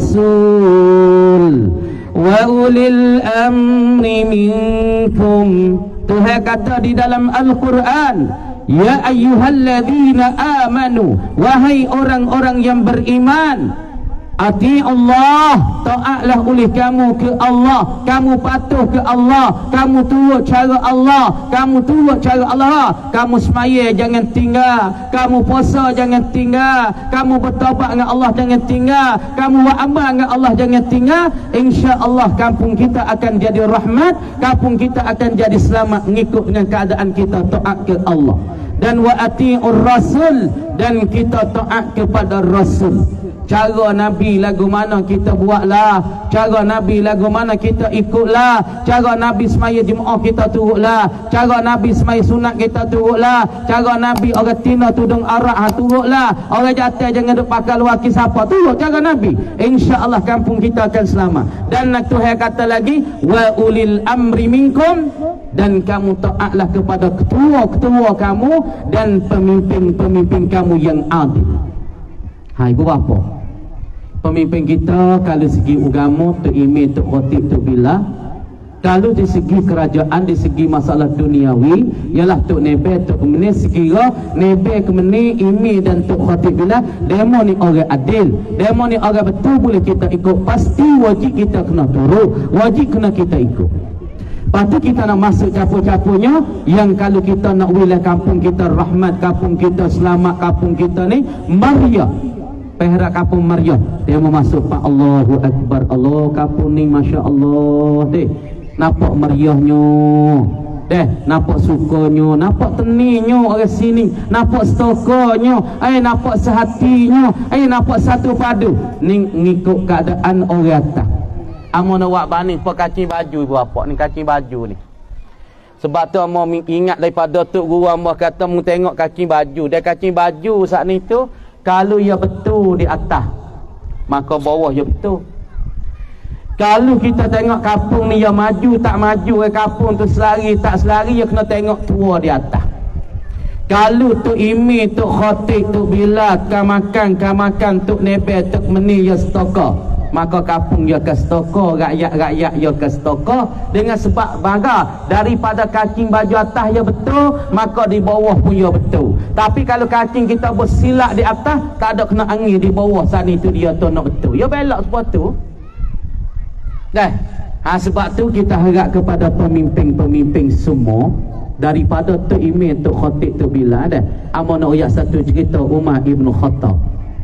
rasul wa ulil amri minkum. Tuhan kata di dalam Al-Quran, ya ayyuhalladzina amanu, wahai orang-orang yang beriman, ati Allah, taatlah oleh kamu ke Allah, kamu patuh ke Allah, kamu turut cara Allah, kamu turut cara Allah, kamu semaya jangan tinggal, kamu puasa jangan tinggal, kamu bertaubat dengan Allah jangan tinggal, kamu beramal dengan Allah jangan tinggal. Insya-Allah kampung kita akan jadi rahmat, kampung kita akan jadi selamat mengikut dengan keadaan kita taat ke Allah. Dan wa ati'ur rasul, dan kita taat kepada Rasul. Cara Nabi lagu mana kita buatlah, cara Nabi lagu mana kita ikutlah, cara Nabi semaya jemaah kita turutlah, cara Nabi semaya sunat kita turutlah, cara Nabi orang tina tudung arak ha, turutlah, orang jatuh jangan duk pakai luar siapa, turut cara Nabi. Insya-Allah kampung kita akan selamat. Dan Tuhan kata lagi, wa ulil amri minkum, dan kamu taatlah kepada ketua-ketua kamu dan pemimpin-pemimpin kamu yang adil. Hai ibu bapa, pemimpin kita kalau segi agama tu imam, tu khatib, tu bila, kalau di segi kerajaan, di segi masalah duniawi ialah tu nebe, tu kemeni sekira nebe kemeni imam dan tu khatib bila demo ni orang adil, demo ni orang betul boleh kita ikut, pasti wajib kita kena turut, wajib kena kita ikut. Lepas tu kita nak masuk capur-capurnya, yang kalau kita nak wilayah kampung kita rahmat, kampung kita selamat, kampung kita ni meriah, pehrak kampung meriah, dia mau masuk Pak Allahu Akbar, Allah kampung ni Masya Allah deh, nampak meriahnya deh, nampak sukanya, nampak teninya orang sini, nampak stokonya, eh nampak sehatinya, eh nampak satu padu ni ngikut keadaan orang atas. Amo nak buat bani pa kacing baju ibu bapa ni, kacing baju ni. Sebab tu amo ingat daripada tok guru amo kata mu tengok kacing baju, dia kacing baju saat ni tu kalau ia betul di atas, maka bawah ia betul. Kalau kita tengok kampung ni ia maju tak maju, eh kampung tu selari tak selari, ia kena tengok tua di atas. Kalau tu imi, tu khatib, tu bila, ka makan, ka makan, tu nebe, tu meni ia stoka, maka kampung ia ke stoka, rakyat-rakyat ia ke stoka. Dengan sebab baga daripada kacing baju atas ia betul, maka di bawah pun ia betul. Tapi kalau kacing kita bersilap di atas, tak ada kena angin di bawah sana, itu dia tu nak betul, ia belok sebab tu dah. Ha, sebab tu kita harap kepada pemimpin-pemimpin semua, daripada tu imam, tu khatib, tu bila dah. Amo nak uyak satu cerita Umar Ibn Khattab.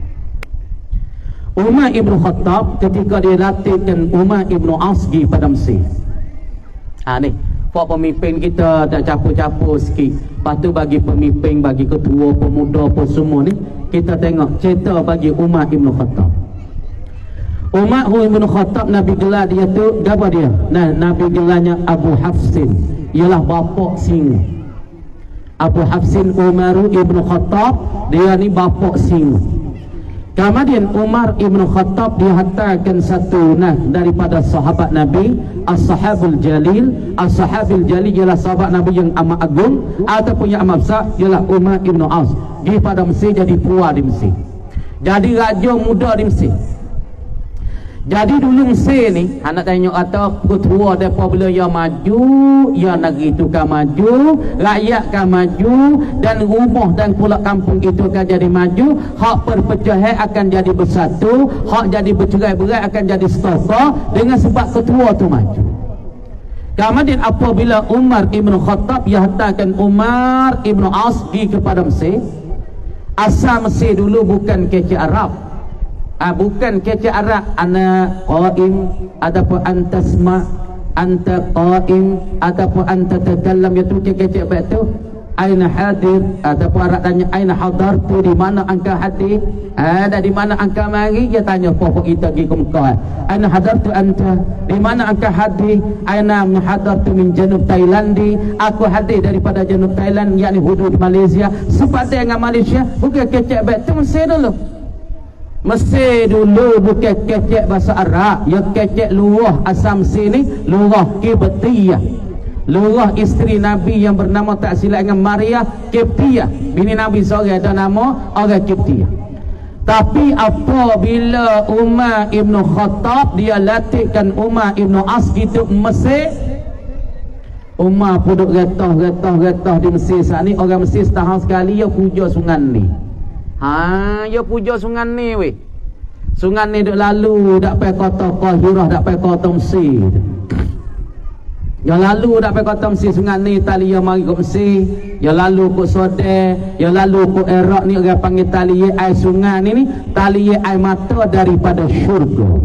Umar Ibn Khattab ketika dia latihkan Umar Ibn Asgi pada Mesir. Ha ni, pak pemimpin kita tak capur-capur sikit. Lepas tu bagi pemimpin, bagi ketua, pemuda apa semua ni, kita tengok cerita bagi Umar Ibn Khattab. Umar Ibn Khattab Nabi gelar dia tu, apa dia? Nah, Nabi gelarnya Abu Hafsin, ialah bapa singa. Abu Hafsin Umar Ibn Khattab, dia ni bapa singa. Kemudian Umar Ibn Khattab dihantarkan satu nah daripada sahabat Nabi, As-Sahabul Jalil. As-Sahabul Jalil ialah sahabat Nabi yang amat agung ataupun yang amat besar, ialah Umar Ibn As. Dia pada Mesir jadi puan di Mesir, jadi raja muda di Mesir. Jadi dulu Mesir ni, anak tengok kata ketua mereka bila ia maju, ia negeri itu kan maju, rakyat kan maju, dan rumah dan pula kampung itu akan jadi maju. Hak perpecahan akan jadi bersatu, hak jadi bercerai-berai akan jadi stoka, dengan sebab ketua tu maju. Kemudian apabila Umar Ibn Khattab, ia hantarkan Umar Ibn As pergi kepada Mesir. Asal Mesir dulu bukan kecik Arab. Ah, bukan kecik Arab, ana qaim ataupun antasma, anta qaim ataupun anta takallam, itu kecik baik tu. aina hadir, ataupun Arab tanya aina hadartu, di mana engkau hadir, ada di mana engkau mari, dia tanya pokok kita pergi ke Mekah, aina hadartu anta, di mana engkau hadir, aina hadartu min janub Thailandi, aku hadir daripada janub Thailand, yakni hudud Malaysia, sepadan dengan Malaysia, bukan kecek bet tu Mesir dulu. Mesir dulu bukan kecek bahasa Arab, ya kecek luah asam sini, luah Kibtiyah. Lurah isteri Nabi yang bernama tak silap dengan Maria Kiptiyah, bini Nabi seorang ada nama orang Kiptiyah. Tapi apabila Umar Ibn Khattab dia latihkan Umar Ibn As hidup Mesir, Umar puduk retah-retah-retah di Mesir saat ni. Orang Mesir setahun sekali dia puja sungai ni. Ha, dia puja sungai ni weh. Sungai ni duk lalu dak pai kota Qahirah, dak pai kota Mesir. Yang lalu dak pai kota Mesir, sungai ni tali yang mari ke Mesir, yang lalu ke Sudan, yang lalu ke Iraq ni orang panggil tali air sungai ni ni tali air mata daripada syurga.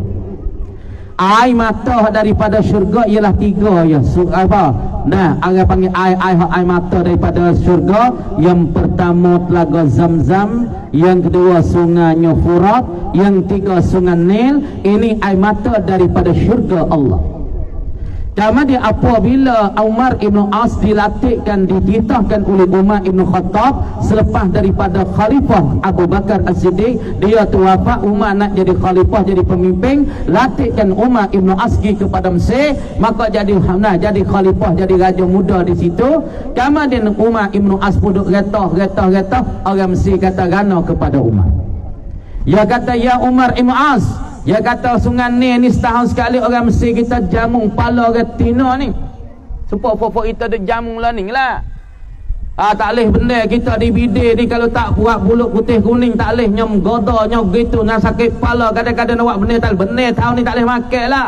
Air mata daripada syurga ialah tiga ya. Apa? Nah, orang panggil air air air mata daripada syurga. Yang pertama telaga Zam-Zam, yang kedua sungainya Furat, yang tiga sungai Nil. Ini air mata daripada syurga Allah. Kemudian apabila Umar Ibn As dilatihkan, dititahkan oleh Umar Ibn Khattab selepas daripada Khalifah Abu Bakar As-Siddiq, dia tu wafat, Umar nak jadi khalifah, jadi pemimpin, latihkan Umar Ibn As pergi kepada Mesir, maka jadi nah, jadi khalifah, jadi raja muda di situ. Kemudian Umar Ibn As duduk retah-retah-retah, orang Mesir kata gana kepada Umar. Dia kata, ya Umar Ibn As, dia kata sungai ni ni setahun sekali orang Mesir kita jamung pala retina ni. Supaya fofok kita ada jamung lah ni lah. Ah, tak boleh benda kita di bidai ni kalau tak buat bulut putih kuning, tak boleh nyom goda nyom gitu dengan sakit kepala. Kadang-kadang nak buat benda tak benda tahun ni tak boleh makan lah.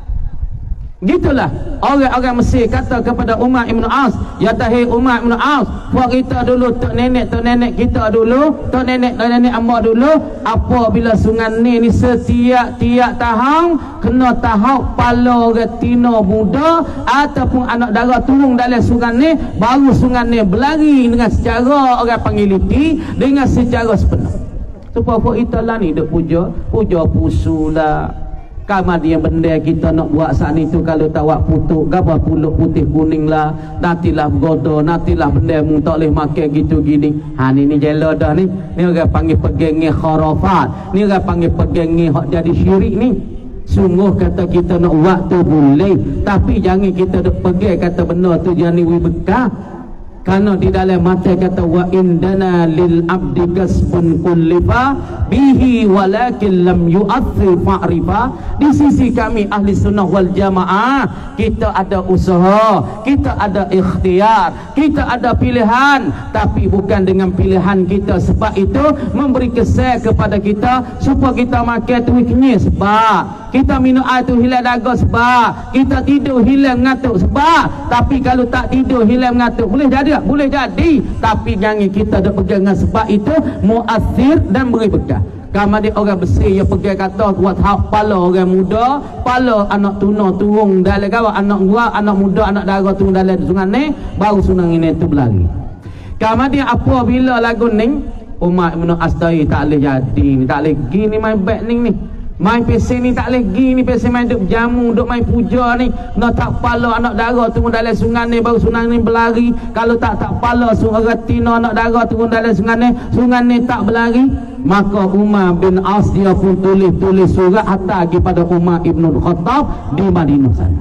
Gitulah orang-orang Mesir kata kepada Umar Ibn As, ya tahi Umar Ibn As, buat kita dulu, tok nenek tok nenek kita dulu, tok nenek tok nenek amba dulu, apabila sungai ni ni setiap-tiap tahun kena tahu pala retina muda ataupun anak dara turun dalam sungai ni, baru sungai ni berlari dengan secara orang panggil liti, dengan secara sepenuh. Supaya buat kita lah ni duk puja, puja pusulah. Kemudian benda kita nak buat saat ni tu kalau tak buat putuk gapa pulut putih kuning lah, nantilah godo, nantilah benda mu tak boleh makan gitu gini. Ha ni ni jela dah ni. Ni orang panggil pegengi kharafat. Ni orang panggil pegengi hak jadi syirik ni. Sungguh kata kita nak buat tu boleh, tapi jangan kita duk pegang kata benda tu jangan wi bekah. Karena di dalam mata kata wa indana lil abdi kasbun kullifa bihi walakin lam yu'athir fa'rifa. Di sisi kami ahli sunnah wal jamaah, kita ada usaha, kita ada ikhtiar, kita ada pilihan, tapi bukan dengan pilihan kita. Sebab itu memberi kesan kepada kita supaya kita makan tu kenyang, sebab kita minum air tu hilang dahaga, sebab kita tidur hilang ngantuk, sebab tapi kalau tak tidur hilang ngantuk boleh jadi tak? Boleh jadi, tapi jangan kita dah pegang dengan sebab itu muathir dan beri bekah. Kemudian orang bersih yang pergi kata buat hak pala orang muda, pala anak tuna turun dalam gawa, anak gua, anak muda, anak dara turun dalam sungai ni, baru sungai ini tu berlari. Kemudian apabila lagu ni Umar Ibn As-Ta'i tak boleh jadi ni, tak boleh gini main back ni ni. Main P C ni tak boleh gini, P C main duk jamu, duk main puja ni. Nak tak pala anak dara turun dalam sungai ni, baru sungai ni berlari. Kalau tak tak pala sungai retina anak dara turun dalam sungai ni, sungai ni tak berlari. Maka Umar bin As dia pun tulis-tulis surat hantar kepada Umar Ibn Khattab di Madinah sana.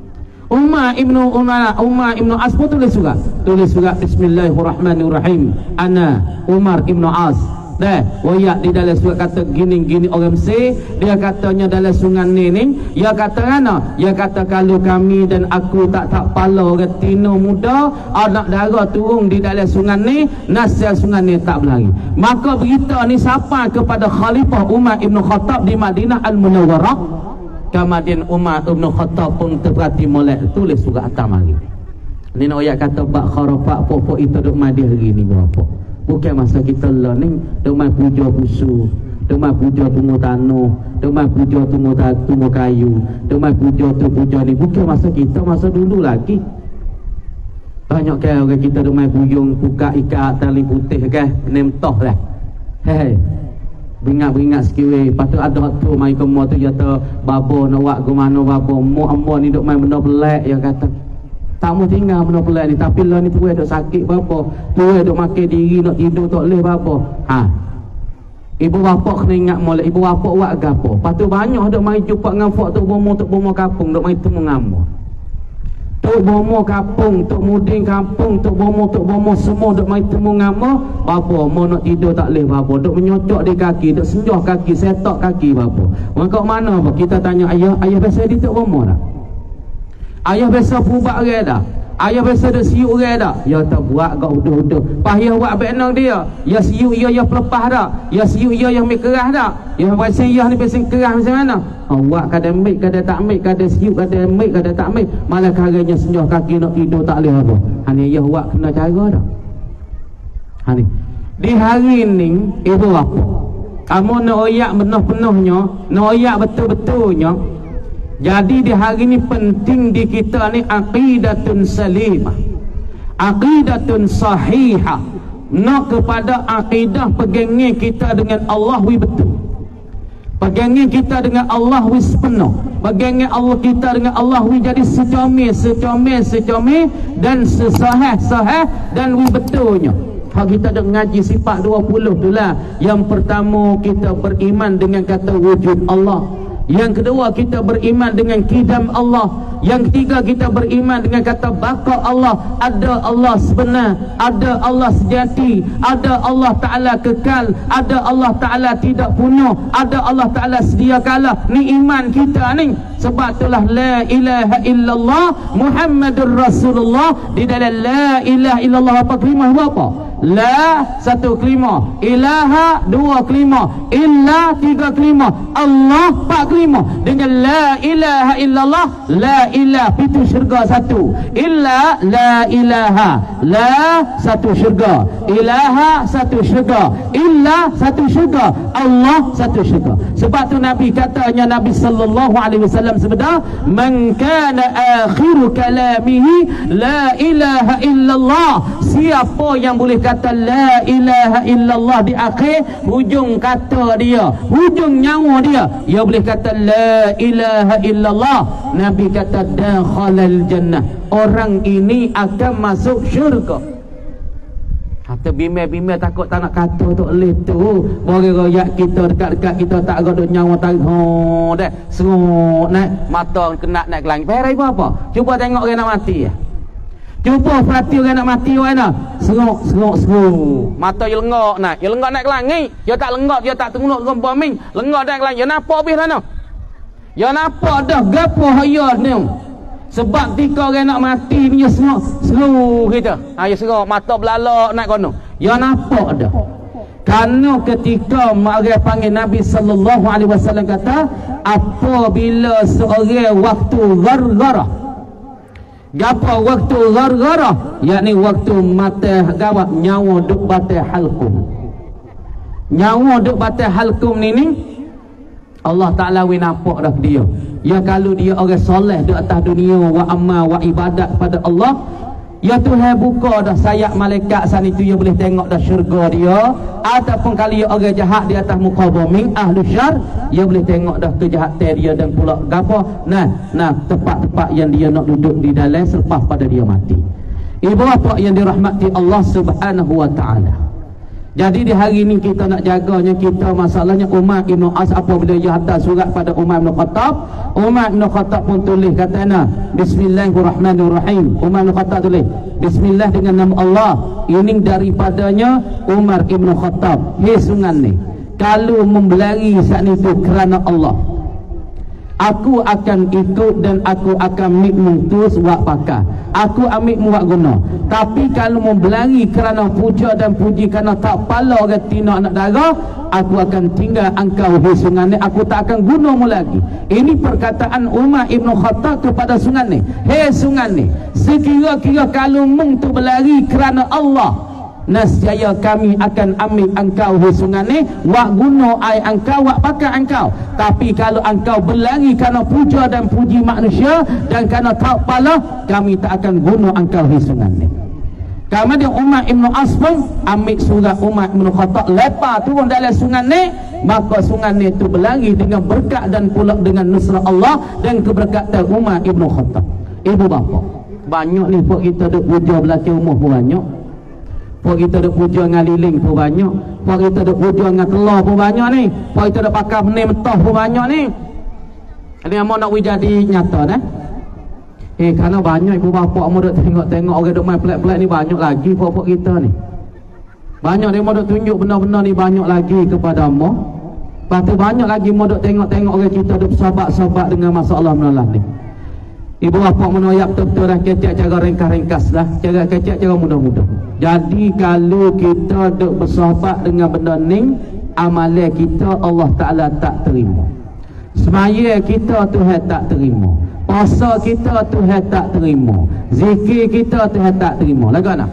Umar Ibn Umar, Umar Ibn As pun tulis surat. Tulis surat Bismillahirrahmanirrahim. Ana Umar Ibn As. Dah, wayak di dalam surat kata gini-gini orang Mesir, dia katanya dalam sungai ni ni, dia kata mana? Dia kata kalau kami dan aku tak tak pala retina muda, anak dara turun di dalam sungai ni, nasir sungai ni tak berlari. Maka berita ni sampai kepada Khalifah Umar Ibn Khattab di Madinah Al-Munawwarah. Kemudian Umar Ibn Khattab pun terperhati molek tulis surat atas mari. Ni nak wayak kata bak kharafat pokok itu duk madi hari ni berapa? Bukan masa kita lah ni duk mai puja pusu, duk mai puja tumu tanah, duk mai puja tumu tumu kayu, duk mai puja tu puja ni. Bukan masa kita, masa dulu lagi. Banyak kan orang kita duk main buyung, buka ikat tali putih kan, nemtoh lah. Hei. Beringat-beringat sikit weh. Patut ada tu mai ke mu tu ya tu babo nak buat ke mana babo. Mu ambo ni duk main benda pelak ya kata. Tak mau tinggal benda pelak ni, tapi lah ni tu duk sakit babo. Tu duk makan diri nak tidur tak leh babo. Ha. Ibu bapa kena ingat molek, ibu bapa buat gapo. Patut banyak duk mai jumpa dengan fak tu bomo tu bomo kampung duk mai temu ngamu. Tok bomo kampung, tok muding kampung, tok bomo, tok bomo semua duk mai temu ngamo. Bapa mau nak tidur tak leh bapa, duk menyocok di kaki, duk senjuh kaki, setok kaki bapa. Maka mana apa? Kita tanya ayah, ayah biasa di tok bomo dah. Ayah biasa pubak ke dah. Ayah biasa dah siuk ke dah. Ya tak buat kau uduh-uduh. Payah buat benang dia. Ya siuk ya ya pelepah dah. Ya siuk ya yang mik kerah dah. Ya biasa ya ni biasa kerah macam mana? Oh, buat kada mik, kada tak mik, kada siuk, kada mik, kada tak mik. Malah karanya senjuh kaki nak tidur tak boleh apa. Hani ya buat kena cara dah. Hani. Di hari ni ibu apa? Kamu nak oyak penuh-penuhnya, nak oyak betul-betulnya. Jadi di hari ini penting di kita ni aqidatun salimah, aqidatun sahihah. Nak kepada akidah pegangnya kita dengan Allah wi betul, pegangnya kita dengan Allah wi sepenuh, pegangnya Allah kita dengan Allah wi jadi secomel secomel secomel dan sesahih sahih dan wi betulnya. Hak kita dah ngaji sifat dua puluh tu lah. Yang pertama kita beriman dengan kata wujud Allah. Yang kedua kita beriman dengan kidam Allah. Yang ketiga kita beriman dengan kata baka Allah. Ada Allah sebenar, ada Allah sejati, ada Allah Ta'ala kekal, ada Allah Ta'ala tidak punah, ada Allah Ta'ala sedia kala. Ni iman kita ni. Sebab itulah la ilaha illallah Muhammadur Rasulullah. Di dalam la ilaha illallah apa kalimah apa? La satu kelima, ilaha dua kelima, illa tiga kelima, Allah empat kelima. Dengan la ilaha illallah, la ilah pintu syurga satu, illa la ilaha, la satu syurga, ilaha satu syurga, illa satu syurga, Allah satu syurga. Sebab tu Nabi katanya, Nabi sallallahu alaihi wasallam sebeda, man kana akhiru kalamihi la ilaha illallah. Siapa yang boleh kata la ilaha illallah di akhir hujung kata dia, hujung nyawa dia, dia boleh kata la ilaha illallah. Nabi kata dakhalal jannah, orang ini akan masuk syurga. Kata bimel-bimel takut tak nak kata tu oleh tu bagi royak kita dekat-dekat kita tak ada nyawa tarik ho dah serut naik mata kena naik ke langit. Perai apa? Cuba tengok orang nak mati ya. Cuba perhati orang nak mati orang mana? Serok, serok, serok. Mata dia lengok naik. Dia lengok naik ke langit. Dia tak lengok, dia tak tengok dengan bombing. Lengok naik ke langit. Dia nampak habis mana? Dia nampak dah gapo haya ni. Sebab ketika orang nak mati ni dia serok, serok kita. Ha, dia serok, mata belalak naik kono. Dia nampak dah. Kerana ketika orang panggil Nabi sallallahu alaihi wasallam kata, apabila seorang waktu gargarah, gapa waktu gargarah, yakni waktu mata gawat nyawa duk batai halkum, nyawa duk batai halkum ni ni Allah Ta'ala wi nampak dah dia. Ya kalau dia orang soleh di atas dunia, wa amal wa ibadat pada Allah, ya Tuhan buka dah sayap malaikat sana itu, dia boleh tengok dah syurga dia. Ataupun kali orang jahat di atas muka bumi ahlu syar, dia boleh tengok dah kejahatan dia dan pula gapo nah nah tempat-tempat yang dia nak duduk di dalam selepas pada dia mati. Ibu bapa yang dirahmati Allah Subhanahu wa taala. Jadi di hari ini kita nak jaganya kita masalahnya Umar Ibn As apabila dia hantar surat pada Umar Ibn Khattab, Umar Ibn Khattab pun tulis katanya Bismillahirrahmanirrahim. Umar Ibn Khattab tulis Bismillah dengan nama Allah. Ini daripadanya Umar Ibn Khattab. Hei sungan ni, kalau membelari saat itu kerana Allah, aku akan ikut dan aku akan ambil terus buat pakar, aku ambil buat guna. Tapi kalau membelari kerana puja dan puji kerana tak pala orang tina nak darah, aku akan tinggal engkau di sungai ni, aku tak akan gunamu lagi. Ini perkataan Umar Ibn Khattab kepada sungai ni. Hei sungai ni, sekira-kira kalau mung tu berlari kerana Allah, nescaya kami akan ambil engkau hisungan ni, wak guna ai engkau, wak pakai engkau. Tapi kalau engkau berlari kerana puja dan puji manusia dan kerana tak pala, kami tak akan guna engkau hisungan ni. Kemudian Umar Ibn As pun ambil surat Umar Ibn Khattab, lepas turun dalam sungai ni, maka sungai ni itu berlari dengan berkat dan pula dengan nusra Allah dan keberkatan Umar Ibn Khattab. Ibu bapa, banyak ni pun kita duk puja belakang rumah pun banyak, pun kita duk puja dengan liling pun banyak, pun kita duk puja dengan telur pun banyak ni, pun kita duk pakai benih mentah pun banyak ni. Ini yang mau nak jadi nyata dah. Eh, kerana banyak ibu bapa mu duk tengok-tengok orang duk main pelik-pelik ni, banyak lagi pokok kita ni. Banyak dia mu duk tunjuk benda-benda ni banyak lagi kepada mu. Lepas tu banyak lagi mu duk tengok-tengok orang kita duk sabat-sabat dengan masalah menalah ni. Ibu bapa menoyak betul-betul dah, kecek cara ringkas-ringkas dah, cara kecek cara mudah-mudah. Jadi kalau kita duk bersahabat dengan benda ni, amalan kita Allah Ta'ala tak terima. Semaya kita Tuhan tak terima. Puasa kita Tuhan tak terima. Zikir kita Tuhan tak terima. Lagu nak?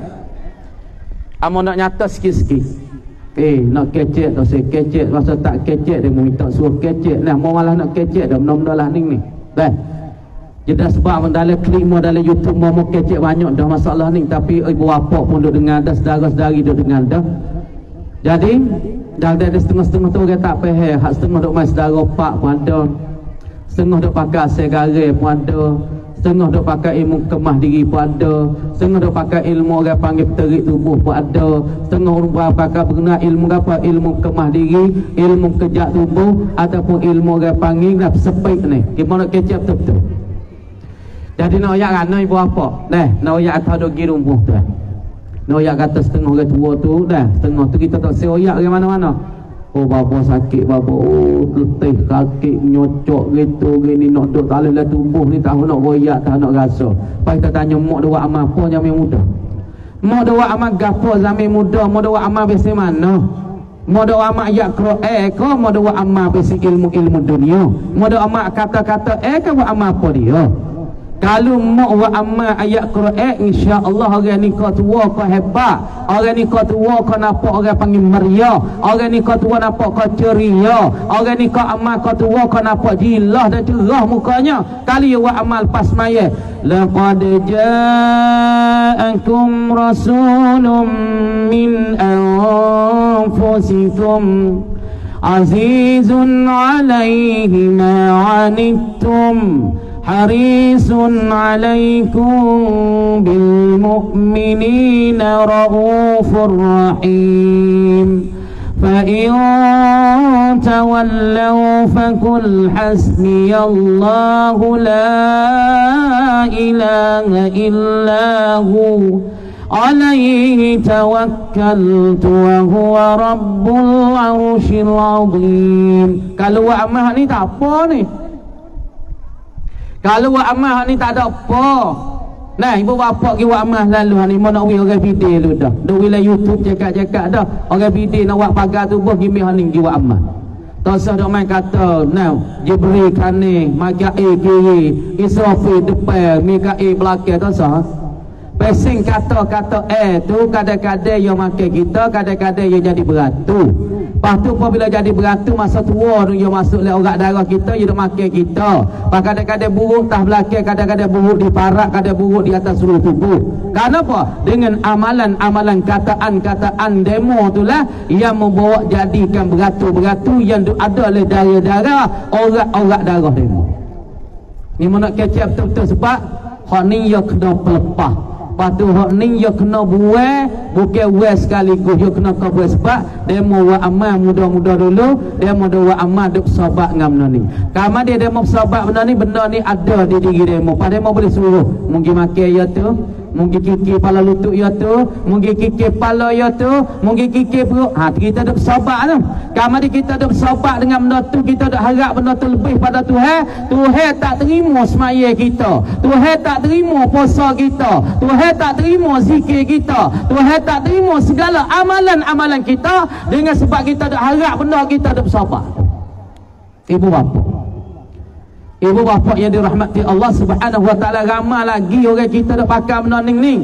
Amo nak nyata sikit-sikit. Eh, nak kecek tak saya kecek. Masa tak kecek dia minta suruh kecek. Nah, mau malah nak kecek dah. Benda-benda lah ni ni. Dah. Jadi sebab dalam klik mau dalam YouTube mau mau kecek banyak dah masalah ni. Tapi ibu bapa pun duduk dengar dah. Saudara-saudari duduk dengar dah. Jadi dah ada setengah-setengah tu orang tak faham. Hak setengah duk main saudara pak pun ada. Setengah duk pakai segare pun ada. Setengah duk pakai ilmu kemah diri pun ada. Setengah duk pakai ilmu orang panggil terik tubuh pun ada. Setengah orang pakai berguna ilmu apa? Ilmu kemah diri, ilmu kejak tubuh ataupun ilmu orang panggil nak sepik ni. Gimana kecap betul-betul. Jadi nak ayat kan ibu apa? Dah, nak ayat atau duk gi rumpuh tu. Nak ayat kata setengah orang tua tu dah. Setengah tu kita tak seoyak ke mana-mana. Oh bapa sakit bapa, oh letih kaki nyocok gitu gini nak duk tak boleh tubuh ni, tak nak royak, tak nak rasa. Pai kita tanya mak dia buat amal apa zaman muda. Mak dia buat amal gapo zaman muda, mak dia buat amal biasa mana? Mak dia buat amal ayat Quran ke, mak dia buat amal biasa ilmu-ilmu dunia. Mak dia amal kata-kata eh ke buat amal apa dia? Kalau mak buat amal ayat Quran, insya-Allah orang ni kau tua kau hebat. Orang ni kau tua kau nampak orang panggil meriah. Orang ni kau tua nampak kau ceria. Orang ni kau amal kau tua kau nampak jilah dan cerah mukanya. Kali buat amal pas maya. Laqad ja'akum rasulun min anfusikum azizun 'alaihi ma 'anittum harisun 'alaikum bil mu'minina raufur rahim fa in tawallaw faqul hasbiyallahu la ilaha illahu alaihi tawakkaltu wa huwa rabbul arsyil azim. Kalau amal ni tak apa ni. Kalau buat amal ni tak ada apa. Nah, ibu bapa pergi buat amal lalu ni mau nak wei orang video lu dah. Duk wei YouTube cakap-cakap dah. Orang video nak buat pagar tubuh gimi ni pergi buat amal. Tak usah dok main kata, nah, Jibril kanan, Mikail kiri, Israfil depan, Mikail belakang, tak usah. Pesing kata-kata eh tu kadang-kadang yang makan kita, kadang-kadang yang jadi beratu. Lepas tu apabila jadi beratu masa tua tu yang masuk le urat darah kita, dia makan kita. Lepas kadang-kadang buruk tah belakang, kadang-kadang buruk di parak, kadang buruk di atas seluruh tubuh. Kenapa? Dengan amalan-amalan kataan-kataan demo itulah yang membawa jadikan beratu-beratu yang ada le darah-darah, urat-urat darah demo. Ni mau nak kecap betul-betul sebab hak ni yang kena pelepah. Lepas tu hak ni dia kena buat, bukan buat sekaligus, dia kena kau buat sebab dia mau buat amal muda-muda dulu, dia mau buat amal duk sahabat dengan benda ni. Kalau dia dia mau sahabat benda ni, benda ni ada di diri dia mau. Pada dia mau boleh suruh mungkin makan ya tu, mungkin kiki pala lutut ya tu, mungkin kiki pala ya tu, mungkin kiki perut. Ha, kita duk sahabat tu. Kalau dia kita duk sahabat dengan benda tu, kita duk harap benda tu lebih pada Tuhan. Tuhan tak terima semaya kita, Tuhan tak terima puasa kita, Tuhan tak terima zikir kita, Tuhan tak terima segala amalan-amalan kita dengan sebab kita dah harap benda kita dah bersabar. Ibu bapa, ibu bapa yang dirahmati Allah Subhanahu wa taala, ramai lagi orang kita dah pakai benda ni ni.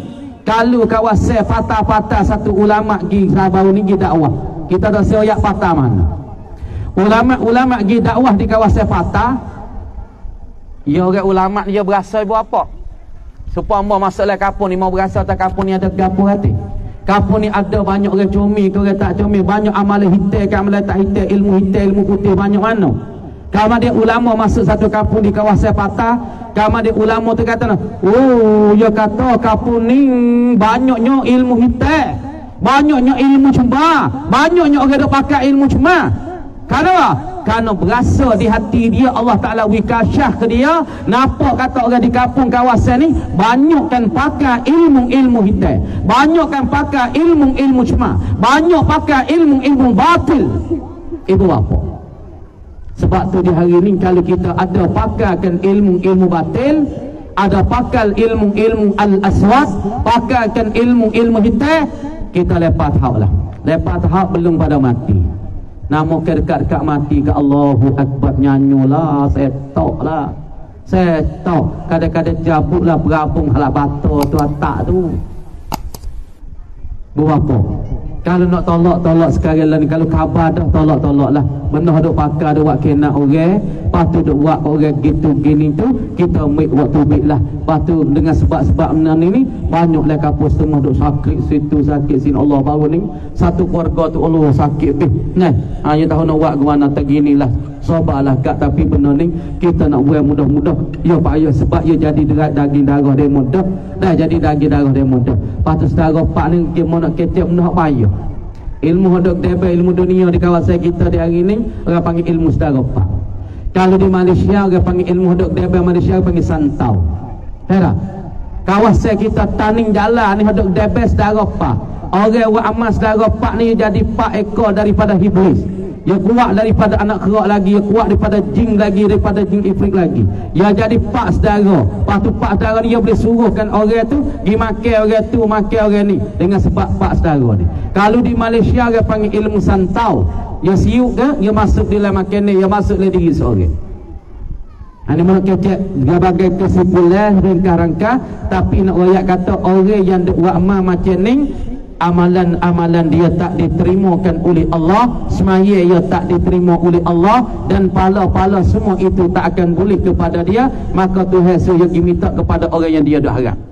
kalau kawasan patah-patah satu ulama gi baru ni gi dakwah, kita dah seoyak patah mana. Ulama-ulama gi dakwah di kawasan patah, ya orang ulama dia berasa ibu apa? Supaya masuklah kampung ni mau berasa tak kampung ni ada gapo hati. Kampung ni ada banyak orang comel ke orang tak comel, banyak amalan hitam ke amalan tak hitam, ilmu hitam, ilmu putih banyak mana. Kalau dia ulama masuk satu kampung di kawasan patah, kalau dia ulama tu kata, oh, dia kata kampung ni banyaknya ilmu hitam, banyaknya ilmu cuma, banyaknya orang dok pakai ilmu cuma. Kenapa? Kerana berasa di hati dia Allah Ta'ala wikasyah ke dia, nampak kata orang di kampung kawasan ni banyakkan pakai ilmu-ilmu hitam, banyakkan pakai ilmu-ilmu cuma, banyak pakai ilmu-ilmu batil. Itu apa? Sebab tu di hari ni kalau kita ada pakaikan ilmu-ilmu batil, ada pakai ilmu-ilmu al-aswad, pakaikan ilmu-ilmu hitam, kita lepas hak lah. Lepas hak belum pada mati. Namun dekat-dekat mati ke Allahu Akbar nyanyolah, saya tok lah. Saya tok. Kadang-kadang jabutlah berabung halak batu tu atak tu. Buat apa? Kalau nak tolak-tolak sekarang lah ni, kalau khabar dah tolak-tolak lah. Benar duk pakar duk buat kena orang, lepas tu duk buat orang gitu gini tu, kita make waktu baik lah. Lepas tu dengan sebab-sebab benda ni, banyaklah kapus semua duk sakit situ, sakit sini. Allah baru ni satu keluarga tu Allah sakit eh. Nah, hanya tahu nak buat ke mana tak gini lah. Sabarlah kak, tapi benda ni kita nak buat mudah-mudah. Ya payah sebab ia jadi derat daging darah dia mudah. Dah jadi daging darah dia mudah. Lepas tu setara pak ni kita nak kecep nak payah. Ilmu hodok deba, ilmu dunia di kawasan kita di hari ni orang panggil ilmu sedara pak. Kalau di Malaysia orang panggil ilmu hodok deba, Malaysia orang panggil santau. Hera. Kawasan kita taning jalan ni hodok deba sedara pak. Orang buat amal sedara pak ni jadi pak ekor daripada iblis. Dia kuat daripada anak kerak lagi, dia kuat daripada jin lagi, daripada jin ifrit lagi. Dia jadi pak saudara. Lepas tu pak saudara ni dia boleh suruhkan orang tu pergi makan orang tu, makan orang ni dengan sebab pak saudara ni. Kalau di Malaysia dia panggil ilmu santau. Dia siuk ke, dia masuk dalam makan ni, dia masuk dalam diri seorang. Ini mana kecek sebagai kesimpulan ringkas-ringkas, tapi nak royak kata orang yang buat amal macam ni, amalan-amalan dia tak diterimakan oleh Allah, semaya ia tak diterima oleh Allah, dan pala-pala semua itu tak akan boleh kepada dia, maka Tuhan suruh dia minta kepada orang yang dia dah harap.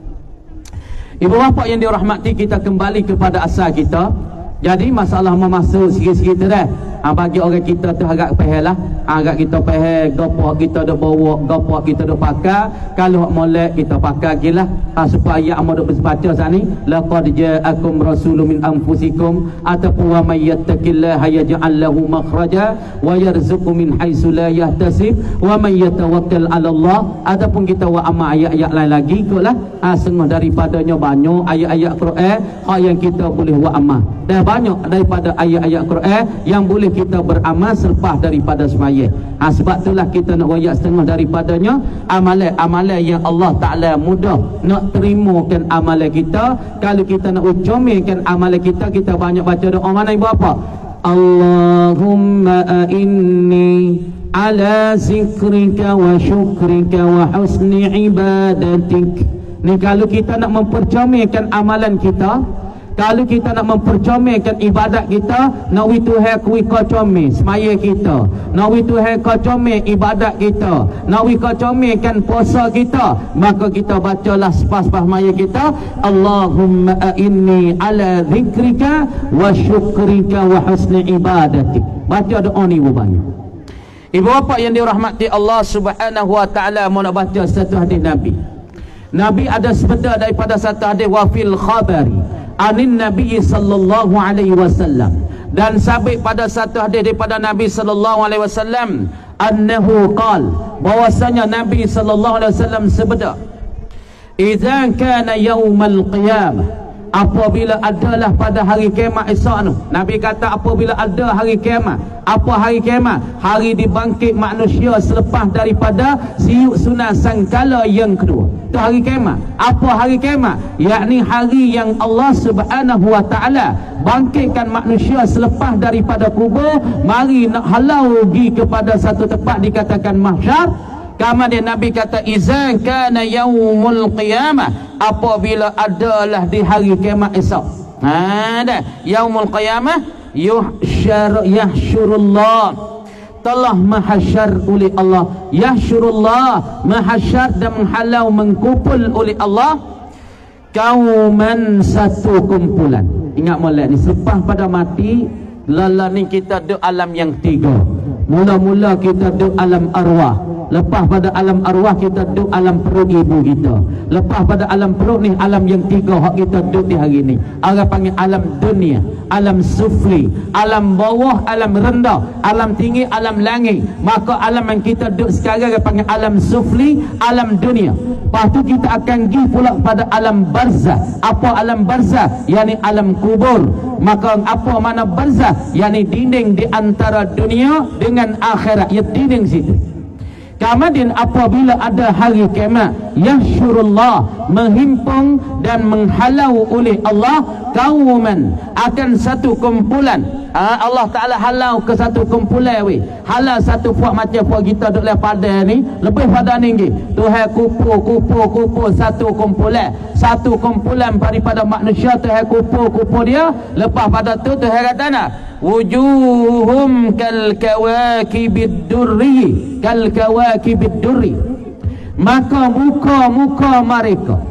Ibu bapa yang dirahmati, kita kembali kepada asal kita. Jadi masalah memasuk sikit-sikit dah. Ha, bagi orang kita tu agak pahal lah. Agak kita pahal, gopok kita dah bawa, gopok kita dah pakai. Kalau hak molek kita pakai gilah. Ha, supaya amal duk baca saat ni. Laqad ja'akum rasulun min anfusikum, ataupun wa may yattaqillaha yaj'al lahu makhraja wa yarzuqhu min haitsu la yahtasib wa may yatawakkal 'ala Allah. Ataupun kita wa amal ayat-ayat lain lagi ikutlah. Ha, setengah daripadanya banyak ayat-ayat Quran hak yang kita boleh wa amal. Dan banyak daripada ayat-ayat Quran yang boleh kita beramal selepas daripada semaya. Ha, sebab itulah kita nak royak setengah daripadanya amalan-amalan yang Allah Ta'ala mudah nak terimakan amalan kita. Kalau kita nak ucapkan amalan kita, kita banyak baca doa mana ibu apa? Allahumma inni ala zikrika wa syukrika wa husni ibadatik. Ni kalau kita nak mempercamkan amalan kita, kalau kita nak mempercomelkan ibadat kita, nak wi Tuhan kui kocomel semaya kita, nak wi Tuhan kocomel ibadat kita, nak wi kocomelkan puasa kita, maka kita bacalah sepas-pas semaya kita, Allahumma inni ala zikrika wa syukrika wa husni ibadatik. Baca doa ni ibu banyak. Ibu bapa yang dirahmati Allah Subhanahu wa taala, mau nak baca satu hadis Nabi. Nabi ada sebeda daripada satu hadis wa fil khabari anin Nabi sallallahu alaihi wasallam, dan sabit pada satu hadis daripada Nabi sallallahu alaihi wasallam, annahu qal, bahwasanya Nabi sallallahu alaihi wasallam sebeda, idza kana yaumal qiyamah, apabila adalah pada hari kiamat esok tu. Nabi kata apabila ada hari kiamat. Apa hari kiamat? Hari dibangkit manusia selepas daripada siuk sunat sangkala yang kedua. Itu hari kiamat. Apa hari kiamat? Yakni hari yang Allah Subhanahu wa taala bangkitkan manusia selepas daripada kubur, mari nak halau pergi kepada satu tempat dikatakan mahsyar. Kemudian Nabi kata iza kana yaumul qiyamah, apabila adalah di hari kiamat esok. Ha dah yaumul qiyamah yuhsyar yahsyurullah, telah mahsyar oleh Allah, yahsyurullah mahsyar dan menghalau mengkumpul oleh Allah kauman satu kumpulan. Ingat molek ni selepas pada mati lala ni kita duduk alam yang tiga. Mula-mula kita duduk alam arwah, lepas pada alam arwah kita duduk alam perut ibu kita, lepas pada alam perut ni alam yang tiga hak kita duduk di hari ni. Orang panggil alam dunia, alam sufli, alam bawah, alam rendah, alam tinggi, alam langit. Maka alam yang kita duduk sekarang orang panggil alam sufli, alam dunia. Lepas tu kita akan pergi pula pada alam barzah. Apa alam barzah? Yani alam kubur. Maka apa mana barzah? Yani dinding di antara dunia dengan akhirat, ya dinding situ. Kemudian apabila ada hari kiamat, yahsyurullah menghimpun dan menghalau oleh Allah kauman, akan satu kumpulan. Ha, Allah Ta'ala halau ke satu kumpulan we. Halau satu puak macam puak kita duduk lepas pada ni, lebih pada ni lagi. Tuhan kupu kupu kupu satu kumpulan, satu kumpulan daripada manusia Tuhan kupu kupu dia. Lepas pada tu Tuhan kata nak wujuhum kal kawakibid durri, kal kawakibid durri, maka muka-muka mereka,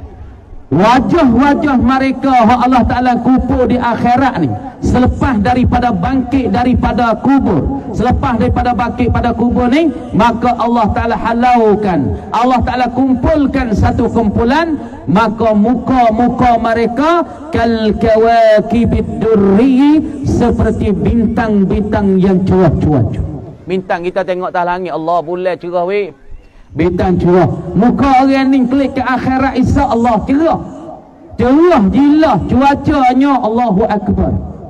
wajah-wajah mereka hak Allah Ta'ala kupu di akhirat ni, selepas daripada bangkit daripada kubur, selepas daripada bangkit pada kubur ni, maka Allah Ta'ala halaukan, Allah Ta'ala kumpulkan satu kumpulan, maka muka-muka mereka kal kawakibid durri, seperti bintang-bintang yang cerah-cerah. Bintang kita tengok atas langit, Allah bulan cerah weh, bintang cerah. Muka orang ni klik ke akhirat Isa, Allah cerah, cerah jilah, cuacanya Allahu Akbar.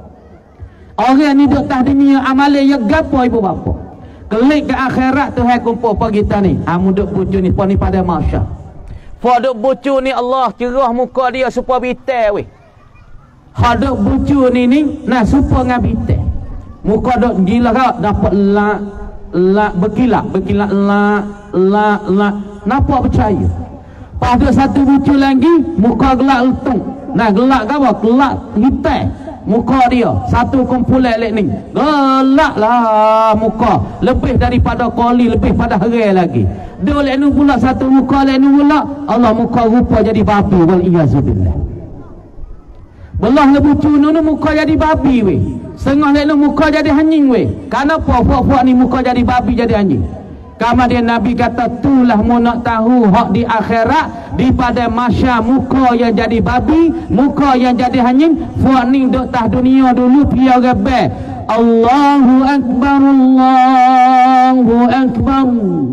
Orang ni duduk atas dunia amalan yang gapo ibu bapa, klik ke akhirat Tuhan kumpul apa kita ni. Amu duk pucu ni ni pada masyar, fa duk pucu ni Allah cerah muka dia supaya bitai weh. Hadap bucu ni ni nah supaya ngabite muka dok gila kau dapat la la berkilat berkilat la la la nampak percaya. Pada satu bucu lagi muka gelak letung, nah gelak kau gelak hitam muka dia, satu kumpulan lek ni gelak lah muka, lebih daripada koli, lebih pada hari lagi. Dia lek ni pula satu muka lek ni pula Allah muka rupa jadi babi, wal iyazubillah. Belah lebucu nu muka jadi babi weh. Setengah lek muka jadi anjing weh. Kenapa puak-puak ni muka jadi babi jadi anjing? Kemudian Nabi kata tulah mu nak tahu hak di akhirat, di pada masa muka yang jadi babi, muka yang jadi anjing. Puak ni duk tah dunia dulu pia gebe. Allahu Akbar, Allahu Akbar,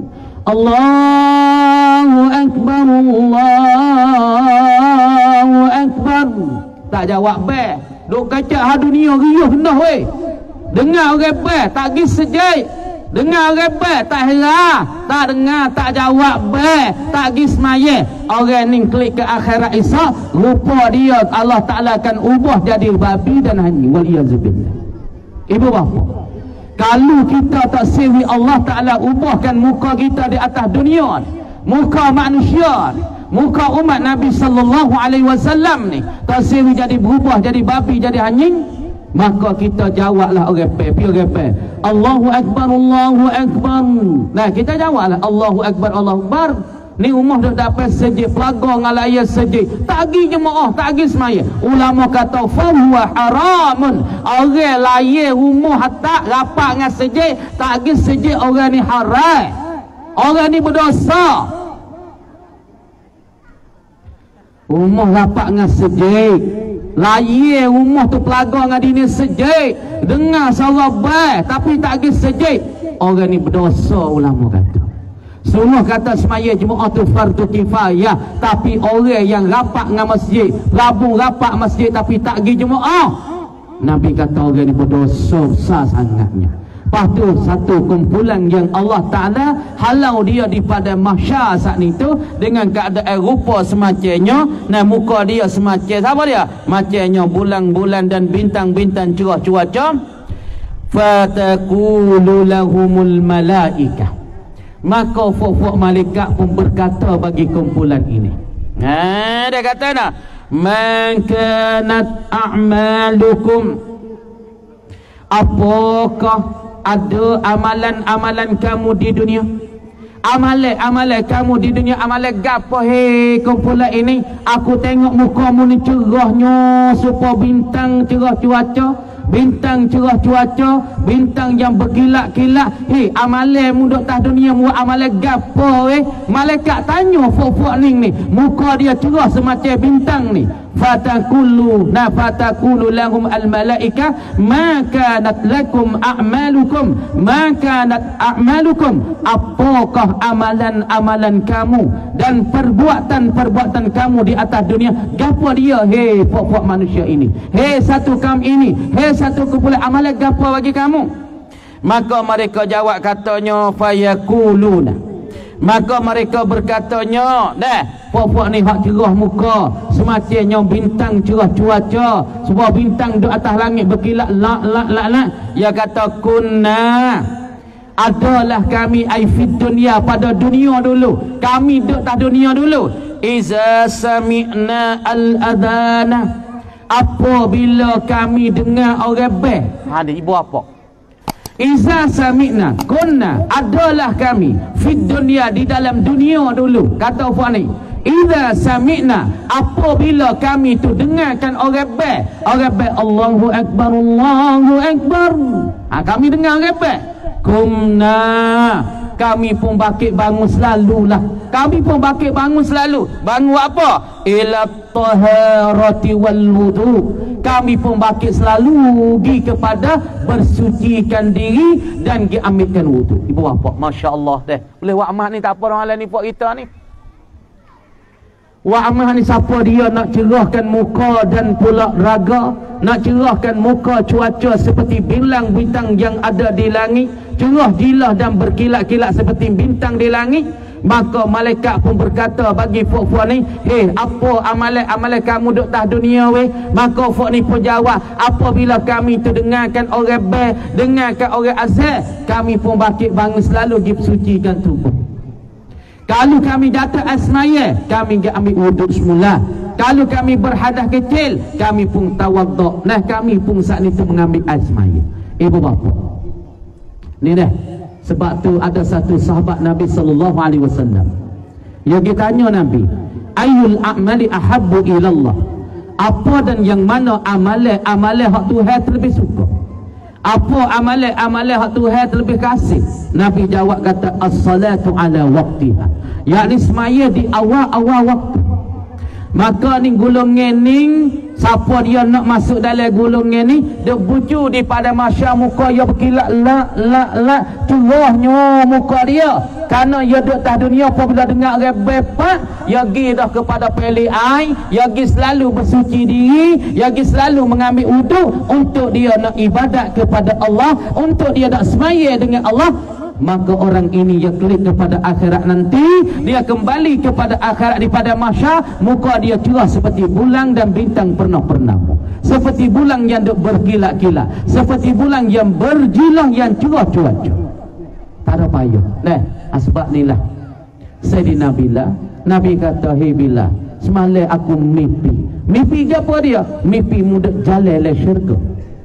Allahu Akbar, Allahu Akbar. Tak jawab be, duk kacak ha dunia riuh hendah weh. Dengar orang be tak gi sejai, dengar orang be tak hera, tak dengar tak jawab be, tak gi semaya. Orang ni klik ke akhirat Isa, rupa dia Allah Ta'ala akan ubah jadi babi dan anjing, wal iyazubillah. Ibu bapa, kalau kita tak sewi Allah Ta'ala ubahkan muka kita di atas dunia, muka manusia, muka umat Nabi sallallahu alaihi wasallam ni tasir jadi berubah jadi babi jadi anjing, maka kita jawablah orang pe pi orang pe Allahu Akbar, Allahu Akbar. Nah kita jawablah Allahu Akbar, Allahu Akbar. Ni umah dah dapat sejik pelaga ngalaya sejik, tak gi jemaah, tak gi semaya. Ulama kata fa huwa haramun, orang laye umah hatta rapat dengan sejik, tak gi sejik, orang ni haram, orang ni berdosa. Rumah rapat dengan sejik, laye rumah tu pelaga dengan dini sejik, dengar suara baik tapi tak pergi sejik, orang ni berdosa. Ulama kata semua kata semaya jemaah tu fardu kifayah, tapi orang yang rapat dengan masjid, labung rapat masjid tapi tak pergi jemaah, Nabi kata orang ni berdosa besar sangatnya. Lepas tu satu kumpulan yang Allah Ta'ala halau dia di pada mahsyar saat itu dengan keadaan rupa semacamnya, nah muka dia semacam apa dia? Macamnya bulan-bulan dan bintang-bintang cerah cuaca. Fataqulu lahumul malaikah, Maka fuk-fuk malaikat pun berkata bagi kumpulan ini. Ha, dia kata dah, man kanat a'malukum, apakah ada amalan-amalan kamu di dunia, amalan-amalan kamu di dunia, amalan gapo he kumpulan ini. Aku tengok mukamu ni cerahnya, supaya bintang cerah cuaca, bintang cerah cuaca, bintang yang berkilat-kilat. Hei, amalan mu duk atas dunia mu amalan gapo eh? Malaikat tanya fuk-fuk ni ni, muka dia cerah semacam bintang ni. Fatakulu na fatakulu lahum al malaika ma kanat lakum a'malukum, ma kanat a'malukum, apakah amalan-amalan kamu dan perbuatan-perbuatan kamu di atas dunia. Gapo dia hei fuk-fuk manusia ini, hei satu kam ini, hei satu kumpulan, amalan gapo bagi kamu? Maka mereka jawab katanya fayakuluna, maka mereka berkatanya, dah puak-puak ni hak cerah muka semacamnya bintang cerah cuaca, sebuah bintang di atas langit berkilat lak lak lak lak. Dia kata kunna, adalah kami aifid dunia, pada dunia dulu, kami duduk atas dunia dulu. Iza sami'na al-adhana, apabila kami dengar orang bel. Ha, dia ibu apa? Iza sami'na, kunna, adalah kami fid dunia, di dalam dunia dulu. Kata Fani, iza sami'na, apabila kami tu dengarkan orang bel, orang bel Allahu Akbar, Allahu Akbar. Ha, kami dengar orang bel, kumna, kami pun bakit bangun selalulah. Kami pun bakit bangun selalu. Bangun apa? Ila taharati wal wudu. Kami pun bakit selalu pergi kepada bersucikan diri dan pergi ambilkan wudu. Ibu bapa, masya-Allah deh. Boleh wak amat ni tak apa orang lain ni puak kita ni. Wak amat ni siapa dia nak cerahkan muka dan pula raga, nak cerahkan muka cuaca seperti bilang bintang yang ada di langit, cerah jilah dan berkilat-kilat seperti bintang di langit. Maka malaikat pun berkata bagi fuk-fuk ni, hei, apa amalan-amalan kamu duduk atas dunia weh? Maka fuk ni pun jawab, apabila kami terdengarkan orang bel, dengarkan orang azan, kami pun bakit bangun selalu pergi sucikan tubuh. Kalau kami datang asmaya, kami pergi ambil wuduk semula. Kalau kami berhadas kecil, kami pun tawaduk. Nah, kami pun saat itu mengambil asmaya. Ibu bapa, ni dah. Sebab tu ada satu sahabat Nabi sallallahu alaihi wasallam. Dia tanya Nabi, ayul a'mali ahabbu ilallah? Apa dan yang mana amalan-amalan hak Tuhan terlebih suka? Apa amalan-amalan hak Tuhan terlebih kasih? Nabi jawab kata as-salatu ala waqtiha. Yakni semaya di awal-awal waktu. Maka ni golongan ni, siapa dia nak masuk dalam golongan ni, dia buju di pada masa muka dia berkilat la la la, cerahnya muka dia. Karena dia duduk atas dunia, apabila dengar orang bepak, dia pergi dah kepada peli air, dia pergi selalu bersuci diri, dia pergi selalu mengambil wudu untuk dia nak ibadat kepada Allah, untuk dia nak semaya dengan Allah. Maka orang ini dia klik kepada akhirat nanti, dia kembali kepada akhirat di pada mahsyar, muka dia cerah seperti bulan dan bintang pernah-pernah, seperti bulan yang berkilat-kilat, seperti bulan yang berjilah yang cerah cuaca. Tak ada payah. Nah, sebab inilah Sayyidina Bilal, Nabi kata, hei Bilal, semalam aku mimpi. Mimpi apa dia? Mimpi muda jalan le syurga.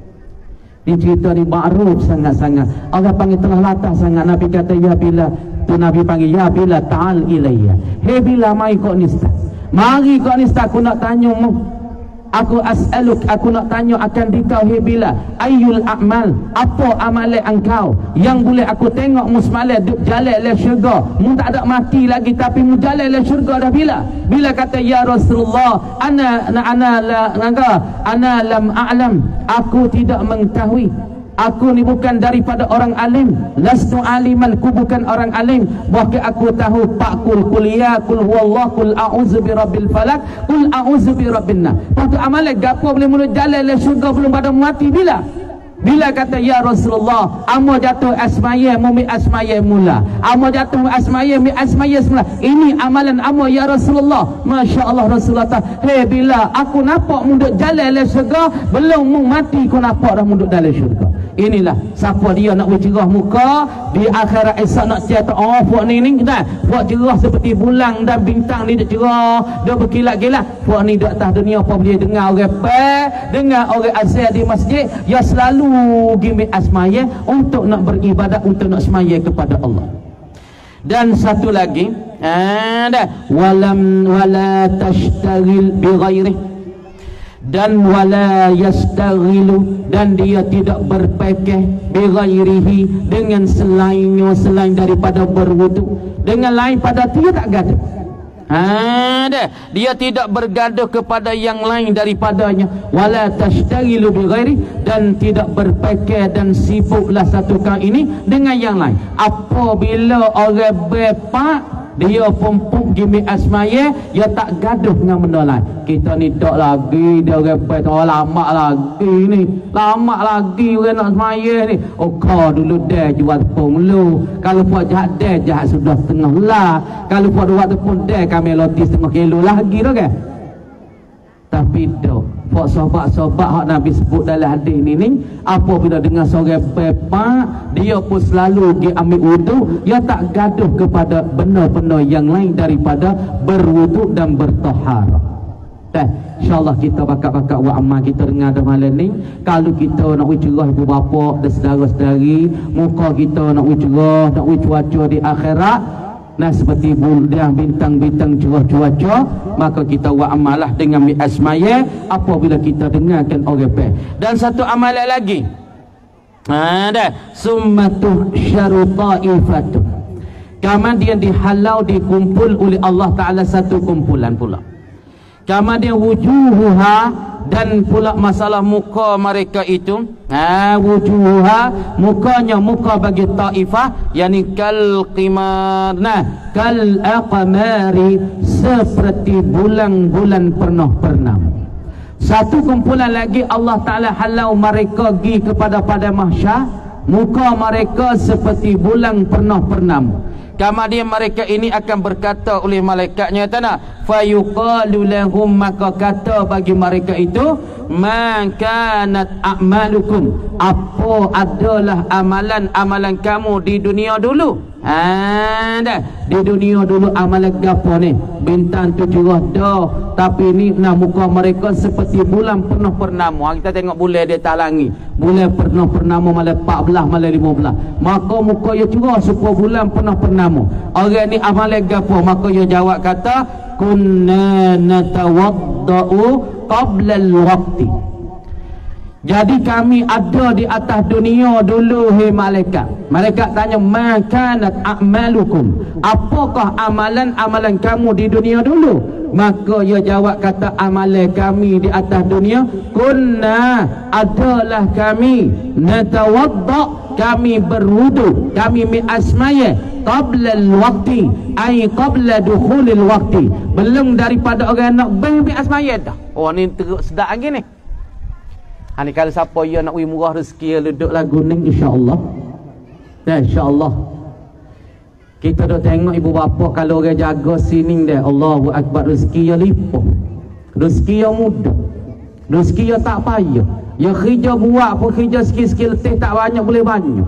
Ini cerita ni ma'ruf sangat-sangat. Allah panggil tengah latah sangat. Nabi kata, ya Bilal. Tu Nabi panggil, ya Bilal ta'al ilayya. Hei Bilal, mari kau nista. Mari kau nista, aku nak tanya mu. Aku as'aluk, aku nak tanya akan dikau, hei Bilal. Ayyul a'mal, apa amalan engkau yang boleh aku tengok mu semalam duk jalan le syurga. Mu tak ada mati lagi tapi mu jalan le syurga dah Bilal. Bilal kata, ya Rasulullah, ana ana la nganga, ana lam a'lam. Aku tidak mengetahui. Aku ni bukan daripada orang alim. Lastu aliman, ku bukan orang alim. Bahkan aku tahu pakul kuliah, kul huwallah, kul a'udzu birabbil falak, kul a'udzu birabbin nas. Patu amalan gapo boleh mula jalan le syurga belum pada mati bila? Bila kata, ya Rasulullah, amo jatuh asmaya, mumi asmaya mula. Amo jatuh asmaya, mi asmaya semula. Ini amalan amo ya Rasulullah. Masya Allah Rasulullah. Hei bila aku nampak munduk jalan le syurga, belum mu mati ku nampak dah munduk dalam syurga. inilah siapa dia nak cerah muka di akhirat esok nak cerita oh puak ni ni dah puak cerah seperti bulan dan bintang ni dia cerah dia berkilat-kilat. Puak ni duk atas dunia apa boleh dengar orang pe dengar orang azan di masjid ya selalu gimi asmaya untuk nak beribadat untuk nak semaya kepada Allah. Dan satu lagi ada walam wala tashtagil bi ghairi dan wala yastaghilu dan dia tidak berpekeh bi ghairihi dengan selainnya selain daripada berwudu dengan lain pada dia tak gaduh. Ada dia tidak bergaduh kepada yang lain daripadanya wala tashtaghilu bi ghairi dan tidak berpekeh dan sibuklah satu kali ini dengan yang lain. Apabila orang bepak dia pun gimi asmaya dia tak gaduh dengan benda lain. Kita ni tak lagi dia orang bet oh lama lagi ni lama lagi orang nak asmaya ni oh kau dulu dah jual tepung lu kalau buat jahat dah jahat sudah setengah lah kalau buat dua tepung dah kami loti setengah kilo lagi dah kan. Tapi dah buat sobat-sobat hak Nabi sebut dalam hadis ni ni apabila dengar seorang bepak dia pun selalu dia ambil wudu dia tak gaduh kepada benda-benda yang lain daripada berwudu dan bertaharah. Dah insyaallah kita bakat-bakat wa amal kita dengar dah malam ni kalau kita nak cerah ibu bapa dan saudara-saudari muka kita nak cerah nak cuaca di akhirat nah seperti bulan bintang-bintang cerah cuaca maka kita wa amalah dengan mi asmaya apabila kita dengarkan orang pe. Dan satu amalan lagi ada summatu syaruta'ifatu kemudian dihalau dikumpul oleh Allah Ta'ala satu kumpulan pula kemudian wujuhuha dan pula masalah muka mereka itu ha wujuha mukanya muka bagi taifah yakni kal qimar nah kal aqmari seperti bulan-bulan pernah pernah. Satu kumpulan lagi Allah Taala halau mereka pergi kepada pada mahsyar muka mereka seperti bulan pernah pernah. Kemudian mereka ini akan berkata oleh malaikatnya tanah fayuqalu lahum maka kata bagi mereka itu makanat a'malukum apa adalah amalan-amalan kamu di dunia dulu. Ada di dunia dulu amalan gapo ni bintang tu cerah dah tapi ni nah muka mereka seperti bulan penuh purnama. Kita tengok bulan dia tak langit bulan penuh purnama malam empat belas malam lima belas maka muka dia cerah supaya bulan penuh purnama. Orang ni amalan gapo maka dia jawab kata kunna natawaddau qabla al-waqti. Jadi kami ada di atas dunia dulu hei malaikat. Malaikat tanya makanat a'malukum apakah amalan-amalan kamu di dunia dulu. Maka ia jawab kata amalan kami di atas dunia kunna adalah kami natawadda kami berwudu kami mi asmaya qabla al-waqti ay qabla dukhulil waqti belum daripada orang nak mi asmaya dah. Oh ni teruk sedap lagi ni. Ha ni kalau siapa ya nak wi murah rezeki duduk lagu ni insya-Allah. Ya insya-Allah. Kita dah tengok ibu bapa kalau orang jaga sini dah Allahu akbar rezeki yang lipat. Rezeki yang mudah. Rezeki yang tak payah. Yang kerja buat pun kerja sikit-sikit letih tak banyak boleh banyak.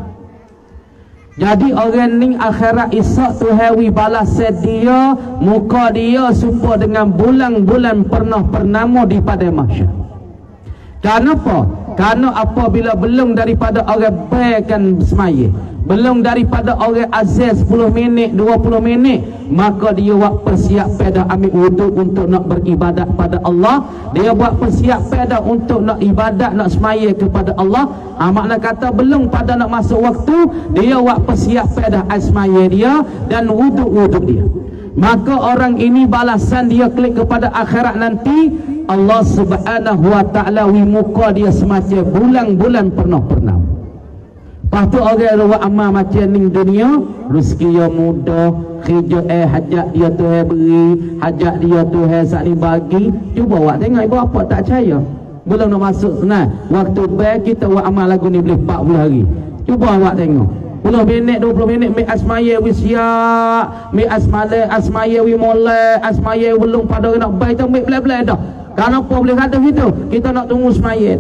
Jadi orang ni akhirat esok Tuhan wi balas dia muka dia serupa dengan bulan-bulan pernah pernama di pada mahsyar. Kenapa? Karena apabila belum daripada orang baikkan semaya belum daripada orang azan sepuluh minit dua puluh minit maka dia buat persiapan dah ambil wudu untuk nak beribadat pada Allah. Dia buat persiapan dah untuk nak ibadat nak semaya kepada Allah. Ha, makna kata belum pada nak masuk waktu dia buat persiapan dah asmaya dia dan wudu-wudu dia. Maka orang ini balasan dia klik kepada akhirat nanti Allah Subhanahu wa taala wi muka dia semacam bulan-bulan pernah-pernah. Lepas tu orang buat amal macam ni dunia rezeki yang mudah kerja eh hajat dia Tuhan beri hajat dia Tuhan sak ni bagi. Cuba awak tengok ibu apa tak percaya belum nak masuk senang waktu baik kita buat amal lagu ni boleh empat puluh hari. Cuba awak tengok sepuluh minit dua puluh minit mi asmaya wi siap mi asmale asmaya wi molek asmaya belum pada nak baik tu mi belai-belai dah. Kenapa boleh kata gitu? Kita nak tunggu semaya dah.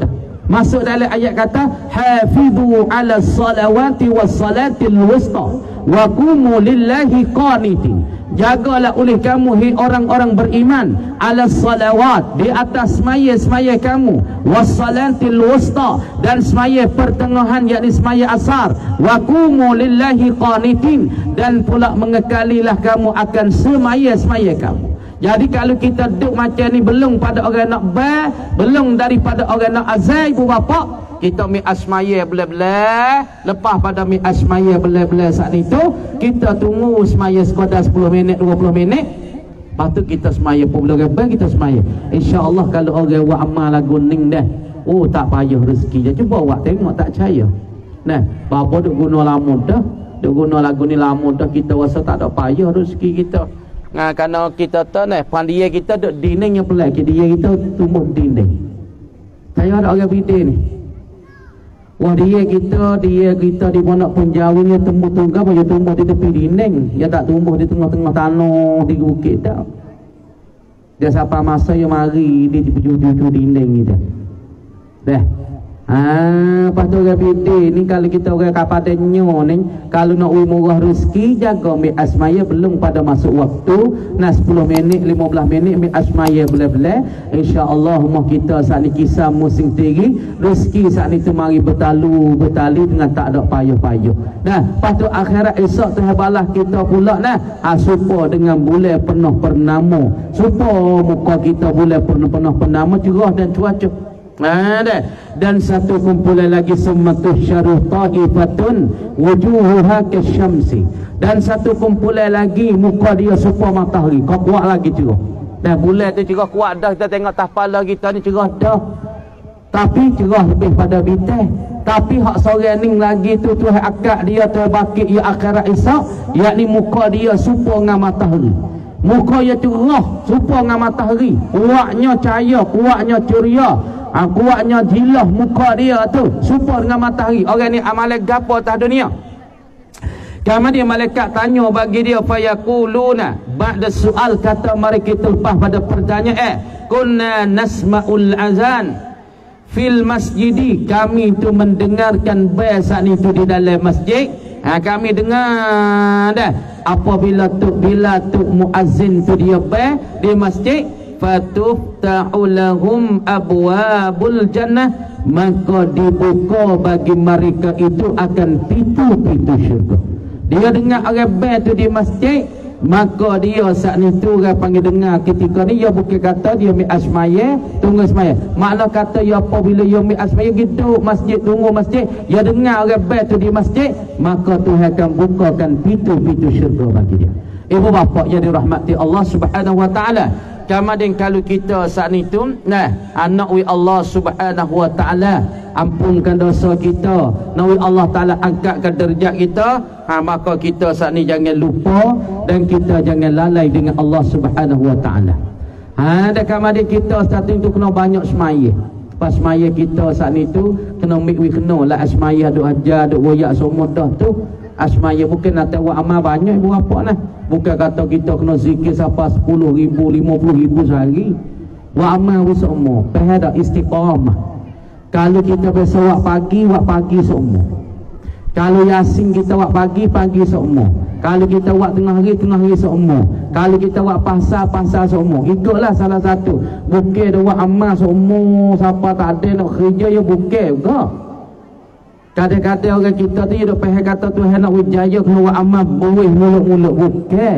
Masuk dalam ayat kata hafizu ala salawati was salatil wusta wa qumu lillahi qanitin. Jagalah oleh kamu hai orang-orang beriman ala salawat, di atas semaya-semaya kamu, wassalatil wusta, dan semaya pertengahan yakni semaya asar, wa qumu lillahi qanitin, dan pula mengekalilah kamu akan semaya-semaya kamu. Jadi kalau kita duduk macam ni belum pada orang nak ba, belum daripada orang nak azai ibu bapa, kita mi asmaya bela-bela, lepas pada mi asmaya bela-bela saat itu kita tunggu semaya sekadar sepuluh minit dua puluh minit, lepas tu kita semaya pun boleh apa kita semaya. Insya-Allah kalau orang buat amal lagu ning dah, oh tak payah rezeki je. Cuba awak tengok tak percaya. Nah, bapa duk guna lamun dah, duk guna lagu ni lamun dah, kita rasa tak ada payah rezeki kita. Nah, kerana kita tu nah, pandia kita duk dinding yang pelak, dia kita tumbuh dinding. Saya ada orang video ni. Wah dia kita, dia kita di Pondok Punjawi ni tumbuh tunggal, dia tumbuh di tepi dinding. Dia tak tumbuh di tengah-tengah tanah, di bukit tak. Dia siapa masa yang mari, dia di ujung-ujung dinding ni dah. Dah. Ah, lepas tu orang bidih ni kalau kita orang kapadannya ni, kalau nak ui murah rezeki, jaga mi asmaya belum pada masuk waktu, nah sepuluh minit, lima belas minit mi asmaya boleh-boleh. Insya-Allah rumah kita saat ni kisah musim tinggi, rezeki saat ni tu mari bertalu, bertali dengan tak ada payah-payah. Nah, lepas tu akhirat esok tu balas kita pula nah, ah, supa dengan bulan penuh purnama. Supa muka kita bulan penuh-penuh purnama, cerah dan cuaca. Ada dan satu kumpulan lagi sumatuh syaruh ta'ifatun wujuhuha kasyamsi, dan satu kumpulan lagi muka dia serupa matahari. Kau kuat lagi cerah. Dan bulan tu cerah kuat dah, kita tengok atas kepala kita ni cerah dah, tapi cerah lebih pada bintang. Tapi hak seorang ni lagi tu tu akak dia terbakit ya akhirat esok, yakni muka dia serupa dengan matahari. Muka dia cerah serupa dengan matahari, kuatnya cahaya, kuatnya ceria. Ha, kuatnya jilah muka dia tu serupa dengan matahari. Orang ni amalan gapo atas dunia. Kemudian malaikat tanya bagi dia, fayaquluna, ba'da soal kata mereka terlepas pada pertanyaan, eh kunna nasma'ul azan fil masjidi, kami tu mendengarkan bahasan itu di dalam masjid. Ha, kami dengar dah apabila tu bila tu muazzin tu dia bah di masjid, fatuftahu lahum abwabul jannah, maka dibuka bagi mereka itu akan pintu-pintu syurga. Dia dengar orang bel tu di masjid, maka dia saat ni tu orang panggil dengar ketika ni, dia bukan kata dia mi asmaya tunggu asmaya, makna kata ya apabila dia mi asmaya gitu masjid tunggu masjid, dia dengar orang bel tu di masjid, maka Tuhan akan bukakan pintu-pintu syurga bagi dia. Ibu bapa yang dirahmati Allah Subhanahu wa taala, kemudian kalau kita saat itu nah anak wi Allah Subhanahu wa taala ampunkan dosa kita, nak Allah taala angkatkan derajat kita, ha, maka kita saat ni jangan lupa dan kita jangan lalai dengan Allah Subhanahu wa taala. Ha, dan kemudian kita saat itu kena banyak semaya. Pas semaya kita saat itu kena mikwi kena lah semaya duk ajar duk royak semua dah tu. Asmaya bukan nak buat amal banyak ibu apa nah. Bukan kata kita kena zikir sampai sepuluh ribu, lima puluh ribu sehari. Buat amal semua. Pada istiqamah. Kalau kita biasa buat pagi, buat pagi semua. Kalau yasin kita buat pagi, pagi semua. Kalau kita buat tengah hari, tengah hari semua. Kalau kita buat pasal, pasal semua. Ikutlah salah satu. Bukan dia buat amal semua. Siapa tak ada nak kerja, ya bukan juga. Kadang-kadang orang kita tu duk faham kata Tuhan nak wijaya kena buat amal boleh mulut-mulut, bukan.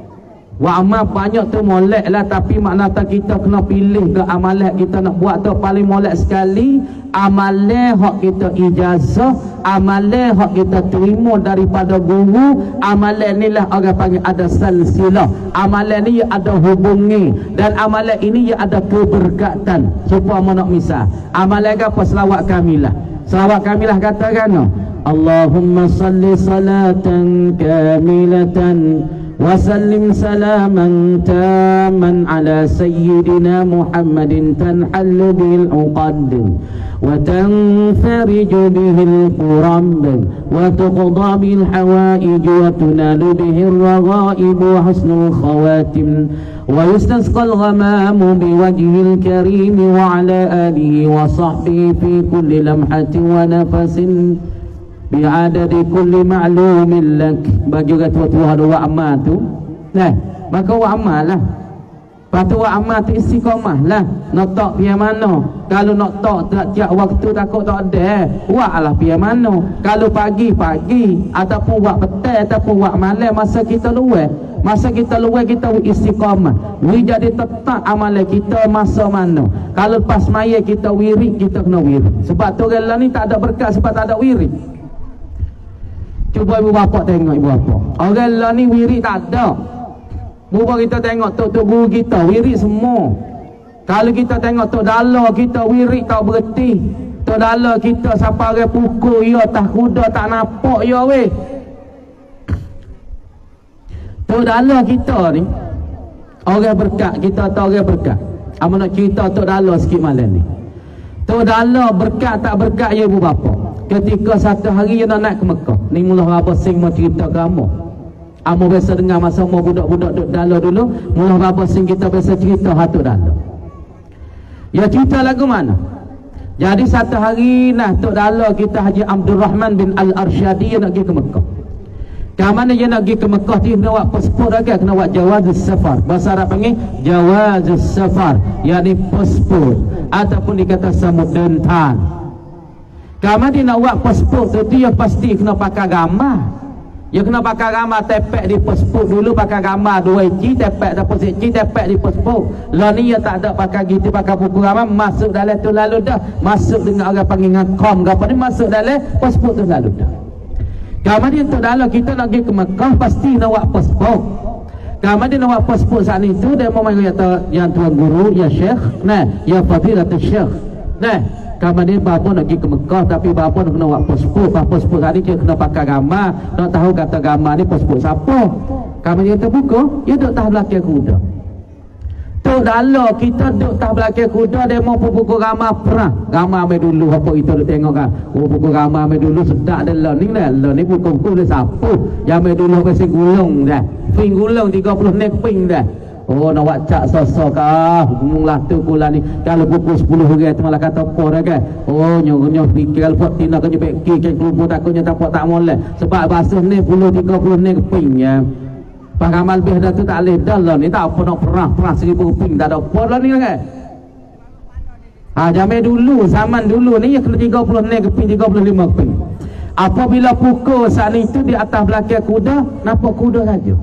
Buat amal banyak tu molek lah, tapi makna tak kita kena pilih ke amalan kita nak buat tu paling molek sekali. Amalan hak kita ijazah, amalan hak kita terima daripada guru, amalan ni lah orang panggil ada silsilah. Amalan ni ada hubungi, dan amalan ini ada keberkatan. Supaya nak misal amalan apa? Selawat kamilah. Selawat kamilah katakan Allahumma salli salatan kamilatan وسلم سلاما تاما على سيدنا محمد تنحل به العقد وتنفرج به الكرب وتقضى بالحوائج وتنال به الرغائب وحسن الخواتم ويستسقى الغمام بوجه الكريم وعلى آله وصحبه في كل لمحة ونفس بعدد كل معلوم لك. Bagi orang tua-tua ada wak amal tu, nah, maka wak amal lah. Lepas tu wak amal tu istiqamah lah. Nak tak pihak mana? Kalau nak tak tiap waktu takut tak ada, wak lah pihak mana? Kalau pagi, pagi. Ataupun wak petang, ataupun wak malam. Masa kita luar, masa kita luar kita istiqamah. We jadi tetap amalan kita masa mana. Kalau lepas maya kita wirid, kita kena wirid. Sebab tu orang ni tak ada berkat sebab tak ada wirid. Cuba ibu bapa tengok ibu bapa. Orang lah ni wirid tak ada. Cuba kita tengok tok-tok guru kita wirid semua. Kalau kita tengok tok dala kita wirid tak berhenti. Tok dala kita siapa orang pukul ya atas kuda tak nampak ya weh. Tok dala kita ni orang berkat, kita tahu orang berkat. Amun nak cerita tok dala sikit malam ni. Tok dala berkat tak berkat ya ibu bapa. Ketika satu hari dia nak naik ke Mekah, ni mula apa sing mau cerita ke amo. Amo biasa dengar masa mau budak-budak duduk dalam dulu, mula apa sing kita biasa cerita hatu dalam. Ya cerita lagu mana? Jadi satu hari nah tok dalam kita Haji Abdul Rahman bin Al-Arsyadi nak pergi ke Mekah. Kaman dia nak pergi ke Mekah dia kena buat pasport lagi, kena buat jawazus safar. Bahasa Arab panggil jawazus safar, yakni pasport ataupun dikata sambutan. Kalau dia nak buat pasport tu, dia pasti kena pakai gambar. Dia kena pakai gambar tepek di pasport dulu, pakai gambar dua inci tepek ataupun seinci tepek di pasport. Lah ni dia tak ada pakai gitu, pakai buku gambar, masuk dalam tu lalu dah. Masuk dengan orang panggil ngakam ke apa ni, masuk dalam pasport tu lalu dah. Kalau dia untuk dalam kita nak pergi ke Mekah, pasti nak buat pasport. Kalau dia nak buat pasport saat itu, dia mau yang, yang tuan guru, ya syekh, nah, ya fadilatul syekh, nah. Kalau dia bapa nak pergi ke Mekah, tapi bapa nak kena buat pasport. Pasport tadi dia kena pakai gambar. Nak tahu kata gambar ni pasport siapa. Kalau dia terbuka, dia duduk tak belakang kuda. Tu dalam kita duduk tak belakang kuda, dia mau pukul gambar perang. Gambar ambil dulu apa kita duduk tengok kan. Oh pukul gambar ambil dulu sedap dah lah ni dah. Lah ni pukul-pukul dia siapa. Yang ambil dulu pasal gulung dah. Ping gulung tiga puluh nek ping dah. Oh nak buat cak sosok kah mula tu pula ni kalau pukul sepuluh orang tu malah kata apa dah kan. Oh nyonya fikir alfat tina kan nyebek ki kan kelumpur takutnya tak tak molek sebab basuh ni puluh tiga puluh ni kepingnya pakamal lebih dah tu tak boleh dah lah ni tak apa nak perah perah seribu keping tak ada apa lah ni kan. Ah jamai dulu zaman dulu ni ya kena tiga puluh ni keping tiga puluh lima keping. Apabila pukul saat itu di atas belakang kuda nampak kuda saja.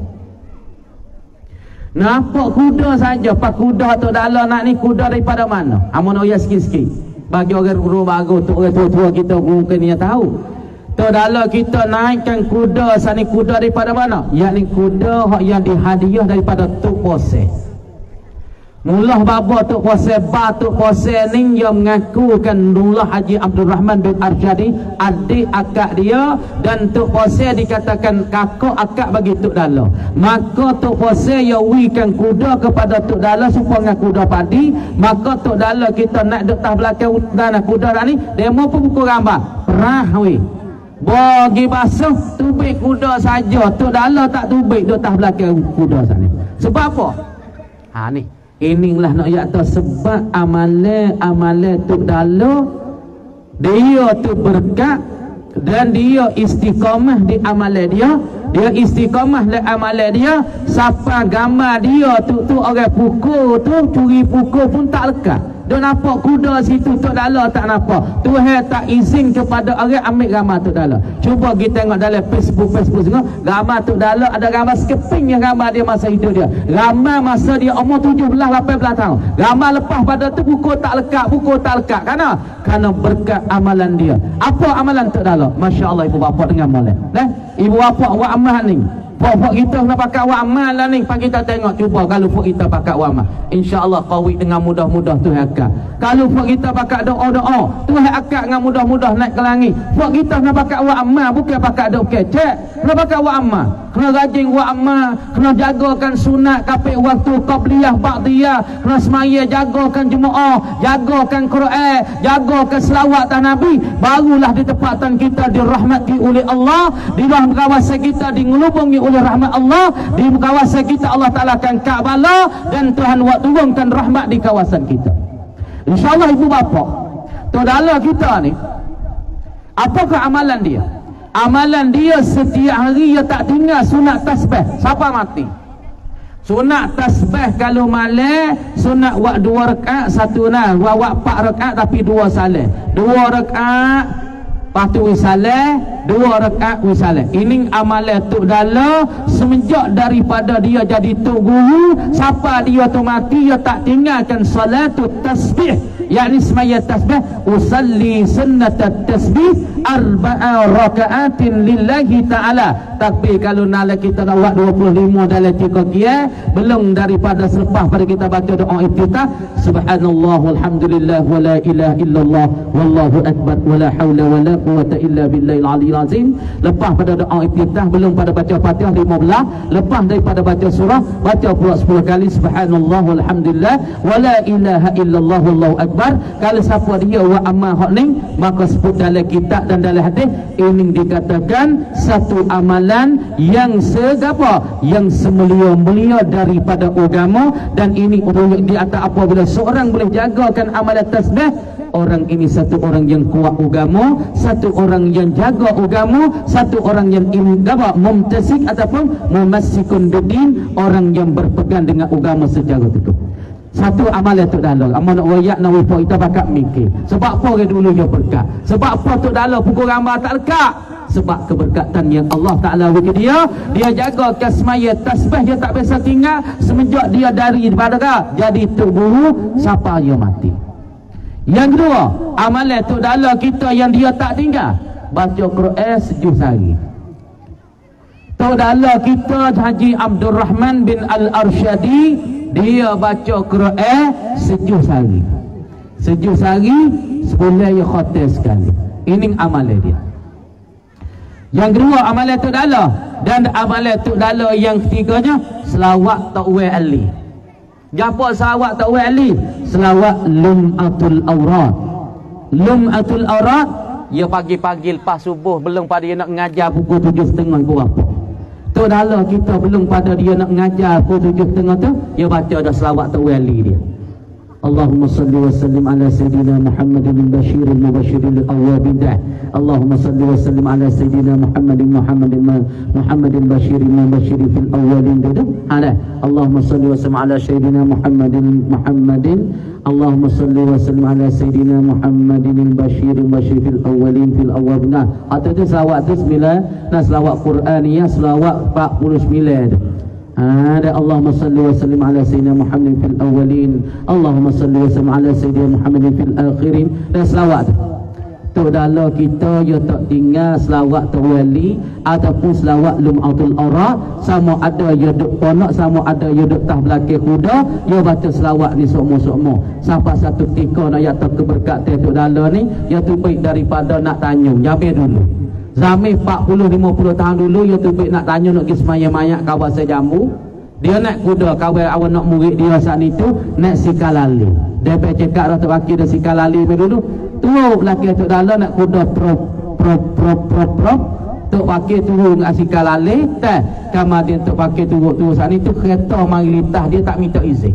Nampak kuda saja. Pak kuda tu dalam nak ni kuda daripada mana? Amun oya sikit-sikit. Bagi orang guru baru tu orang tua-tua kita mungkin dia tahu. Tu dalam kita naikkan kuda sani kuda daripada mana? Yakni kuda yang dihadiah daripada Tok Pose. Mula bapa Tok Pose ba Tok Pose ni yang mengakukan Nurullah Haji Abdul Rahman bin Arsyadi adik akak dia dan Tok Pose dikatakan kakak akak bagi Tok Dala. Maka Tok Pose ya wikan kuda kepada Tok Dala supaya kuda padi. Maka Tok Dala kita nak duk tah belakang utara kuda ni dia mau pukul gambar perah we. Bagi basuh tubik kuda saja. Tok Dala tak tubik duk tah belakang kuda sana. Sebab apa? Ha ni inilah nak ya tahu sebab amalan-amalan Tok Dala dia tu berkat dan dia istiqamah di amalan dia. Dia istiqamah di amalan dia. Siapa gambar dia tu tu orang pukul tu curi pukul pun tak lekat. Dia nampak kuda situ Tok Dala tak nampak. Tuhan tak izin kepada orang ambil gambar Tok Dala. Cuba kita tengok dalam Facebook Facebook tengok gambar Tok Dala ada gambar sekeping yang gambar dia masa hidup dia. Gambar masa dia umur tujuh belas lapan belas tahun. Gambar lepas pada tu pukul tak lekat, pukul tak lekat. Karena karena berkat amalan dia. Apa amalan Tok Dala? Masya-Allah ibu bapa dengan molek. Nah, ibu bapa buat amal ni. Pok-pok kita kena pakai wa amal lah ni. Pak kita tengok, cuba kalau pok kita pakai wa amal, insya-Allah kawin dengan mudah-mudah Tuhan akak. Kalau pok kita pakai doa-doa, Tuhan akak dengan mudah-mudah naik ke langit. Pok kita kena pakai wa amal, bukan pakai doa kecek. Kena pakai wa amal, kena rajin wa amal, kena jagakan sunat kapek waktu qabliyah ba'diyah, kena semaya, jagakan jemaah, jagakan Quran, jagakan selawat atas Nabi, barulah ditempatkan kita dirahmati oleh Allah, di dalam kawasan kita dingelubungi oleh rahmat Allah, di kawasan kita Allah Ta'ala akan Ka'bala, dan Tuhan buat turunkan rahmat di kawasan kita. InsyaAllah ibu bapa, saudara kita ni, apakah amalan dia? Amalan dia setiap hari dia tak tinggal sunat tasbih. Siapa mati? Sunat tasbih kalau malam, sunat wak dua rakaat, satu nah, wak wak empat rakaat tapi dua salat. Dua rakaat patu wisalah, dua rakaat wisalah. Ini amalan tok dala semenjak daripada dia jadi tok guru, siapa dia tu mati dia tak tinggalkan salatut tasbih, yakni semaya tasbih. Usalli sunnatat tasbih arba'a rakaatin lillahi ta'ala. Tapi kalau nala kita nak buat dua puluh lima dalam tiga kia, belum daripada selepas pada kita baca doa iftitah, subhanallah walhamdulillah wala ilaha illallah wallahu akbar wala haula wala quwwata illa billahil aliyil azim. Lepas pada doa iftitah, belum pada baca Fatihah lima belas, lepas daripada baca surah, baca pula sepuluh kali subhanallah walhamdulillah wala ilaha illallah wallahu akbar. Kalau siapa dia wa amma hak ni, maka sebut dalam kitab dan dalam hadis ini dikatakan satu amalan yang segapa, yang semulia-mulia daripada agama. Dan ini di atas apabila seorang boleh jagakan amalan tasbih, orang ini satu orang yang kuat agama, satu orang yang jaga agama, satu orang yang ingaba mumtasik ataupun mumassikun bidin, orang yang berpegang dengan agama secara teguh. Satu amalan tok dalam amal nak wayak nak wipo kita bakal mikir sebab apa ke dulu dia berkat, sebab apa tok dalam pukul gambar tak lekat, sebab keberkatan yang Allah Ta'ala bagi dia. Dia jaga kasmaya tasbih, dia tak biasa tinggal semenjak dia dari daripada jadi tok guru siapa dia mati. Yang kedua, amalan tok dalam kita yang dia tak tinggal, baca Quran sejuh sehari. Tok dalam kita Haji Abdul Rahman bin Al-Arsyadi, dia baca Quran sejuh sehari. Sejuh sehari sebulan dia khatam sekali. Ini amalan dia. Yang kedua, amalan tok dalam. Dan amalan tok dalam yang ketiganya, selawat takwil ali. Gapo selawat takwil ali? Selawat lum'atul aurat. Lum'atul aurat, ya pagi-pagi lepas subuh, belum pada dia nak ngajar pukul tujuh setengah ke apa. Tok dalam kita belum pada dia nak ngajar pukul tujuh setengah tu, dia baca dah selawat takwil ali dia. Allahumma salli wa sallim ala sayyidina Muhammadin basyiril mubasyirin al-awwabin. Allahumma salli wa sallim ala sayyidina Muhammadin Muhammadin Muhammadin basyiril mubasyirin fil awwalin. Ada Allahumma salli wa sallim ala sayyidina Muhammadin Muhammadin Allahumma salli wa sallim ala sayyidina Muhammadin basyiril mubasyirin fil awwalin fil awwabin. Atau tu selawat tu sembilan, nah selawat Quraniyah selawat empat puluh sembilan. Ada Allahumma salli wa sallim ala sayyidina Muhammadin fil awwalin, Allahumma salli wa sallim ala sayyidina Muhammadin fil akhirin. Dan selawat tu dalam kita ya tak tinggal selawat tawali ataupun selawat lum'atul aurat, sama ada ya duk ponok, sama ada ya duk tah belakang kuda, ya baca selawat ni sokmo-sokmo sampai satu ketika nak ya tak keberkatan tu dalam ni, ya tu baik daripada nak tanya jamil dulu. Zaman empat puluh lima puluh tahun dulu, ya tu baik nak tanya nak pergi semaya-maya kawasan jambu. Dia naik kuda, kawan awak nak murid dia saat itu naik sikalali. Dia pergi cakap Datuk Wakil dia sikalali dulu. Tu lelaki tu dalam nak kuda prop prop prop prop prop. Tok Wakil turun dengan sikalali, dah kemudian Tok Wakil turun-turun saat itu kereta mari litah, dia tak minta izin.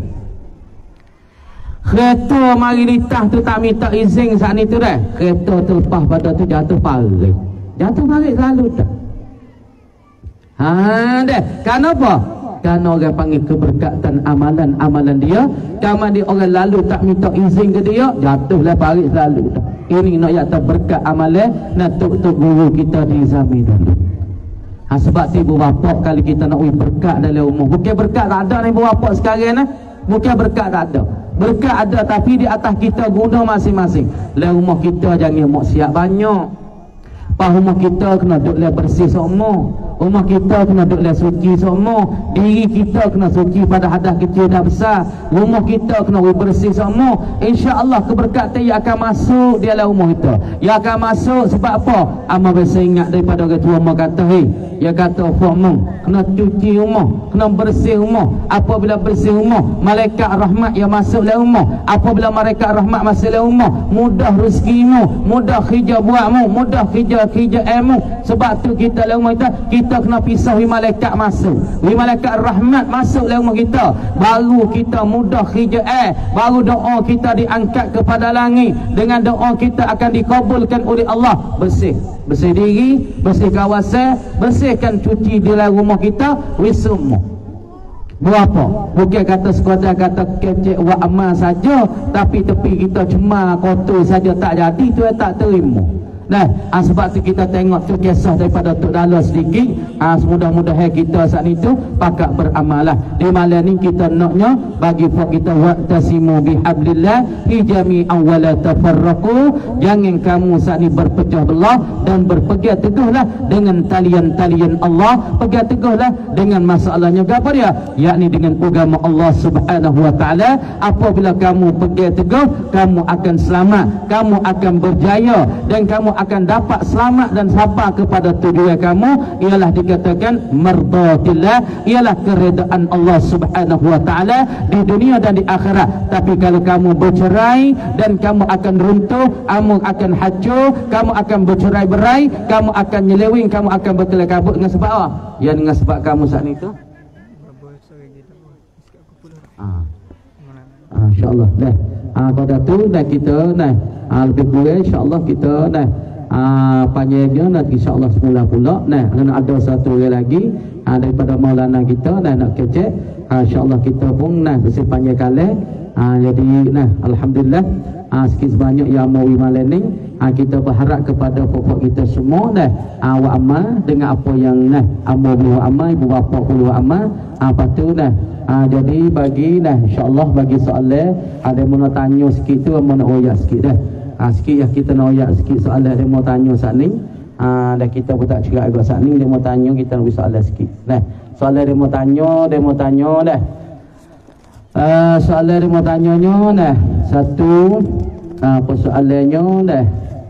Kereta mari litah tu tak minta izin saat itu dah. Kereta tu lepas pada tu jatuh parit. Jatuh parit selalu dah. Ha dah. Kenapa? Kerana orang panggil keberkatan amalan-amalan dia. Kemudian orang lalu tak minta izin ke dia, jatuhlah parit selalu dah. Ini nak yata berkat amalan nak tuk-tuk guru kita di zaman dulu. Ha, sebab tu ibu bapa kali kita nak berkat dalam umur. Bukan berkat tak ada ni ibu bapa sekarang ni. Bukan berkat tak ada. Berkat ada tapi di atas kita guna masing-masing. Dalam rumah kita jangan maksiat banyak. Pas rumah kita kena duduk bersih semua. rumah kita kena duduk dalam suci semua, diri kita kena suci pada hadas kecil dan besar, rumah kita kena bersih semua. Insya-Allah keberkatan yang akan masuk di dalam rumah kita. Yang akan masuk sebab apa? Amal biasa ingat daripada orang tua mak kata, "Hei, dia kata formu kena cuci rumah, kena bersih rumah. Apabila bersih rumah, malaikat rahmat yang masuk dalam rumah. Apabila malaikat rahmat masuk dalam rumah, mudah rezekimu, mudah kerja buatmu, mudah kerja-kerja ilmu. Sebab tu kita dalam rumah kita, kita kena pisah wi malaikat masuk. Wi malaikat rahmat masuk dalam rumah kita. Baru kita mudah kerja eh, baru doa kita diangkat kepada langit. Dengan doa kita akan dikabulkan oleh Allah. Bersih, bersih diri, bersih kawasan, bersihkan cuci di dalam rumah kita, wisummu. Buat apa? Bukan kata sekadar kata kecek wa amal saja, tapi tepi kita cuma kotor saja tak jadi, tu tak terima. Nah, ha, sebab tu kita tengok tu kisah daripada Tok Dala sedikit. Ha, semudah-mudahan kita saat itu pakak beramalah. Di malam ni kita naknya bagi buat kita wa'tasimu bihablillah hijami'an wa la tafarraqu. Jangan kamu saat ni berpecah belah dan berpegang teguhlah dengan talian-talian Allah. Pegang teguhlah dengan masalahnya apa dia? Yakni dengan agama Allah Subhanahu wa taala. Apabila kamu pegang teguh, kamu akan selamat, kamu akan berjaya dan kamu akan dapat selamat dan sabar kepada tujuan kamu. Ialah dikatakan mardatillah, ialah keredaan Allah Subhanahu wa taala di dunia dan di akhirat. Tapi kalau kamu bercerai dan kamu akan runtuh, kamu akan hancur, kamu akan bercerai-berai, kamu akan nyeleweng, kamu akan berkelakabut dengan sebab apa? Ya, dengan sebab kamu saat itu. Ah. Ah, insya-Allah. Nah, ah pada tu dah kita nah ah, lebih kurang insya-Allah kita nah ah panjangnya nak insya-Allah semula pula. Nah, kena ada satu orang lagi ah, daripada Maulana kita nah nak kecek. Ah, insya-Allah kita pun nah bersih panjang kali. Ah, jadi nah alhamdulillah ah, sikit sebanyak yang mau malam ni ah, kita berharap kepada pokok kita semua nah ah, wa amal dengan apa yang nah amal wa amal ibu bapa pun wa amal ah, patu nah ah, jadi bagi nah insya-Allah bagi soalan ada yang mau tanya sikit tu, mau nak royak sikit dah. Ah, sikit ya kita nak royak sikit soalan dia mau tanya saat ni. Ah, dah kita pun tak cerak agak saat ni dia mau tanya, kita nak soalan sikit. Nah, soalan dia mau tanya, dia mau tanya dah. Uh, soalan dia mau tanyanya nah satu uh, persoalannya dah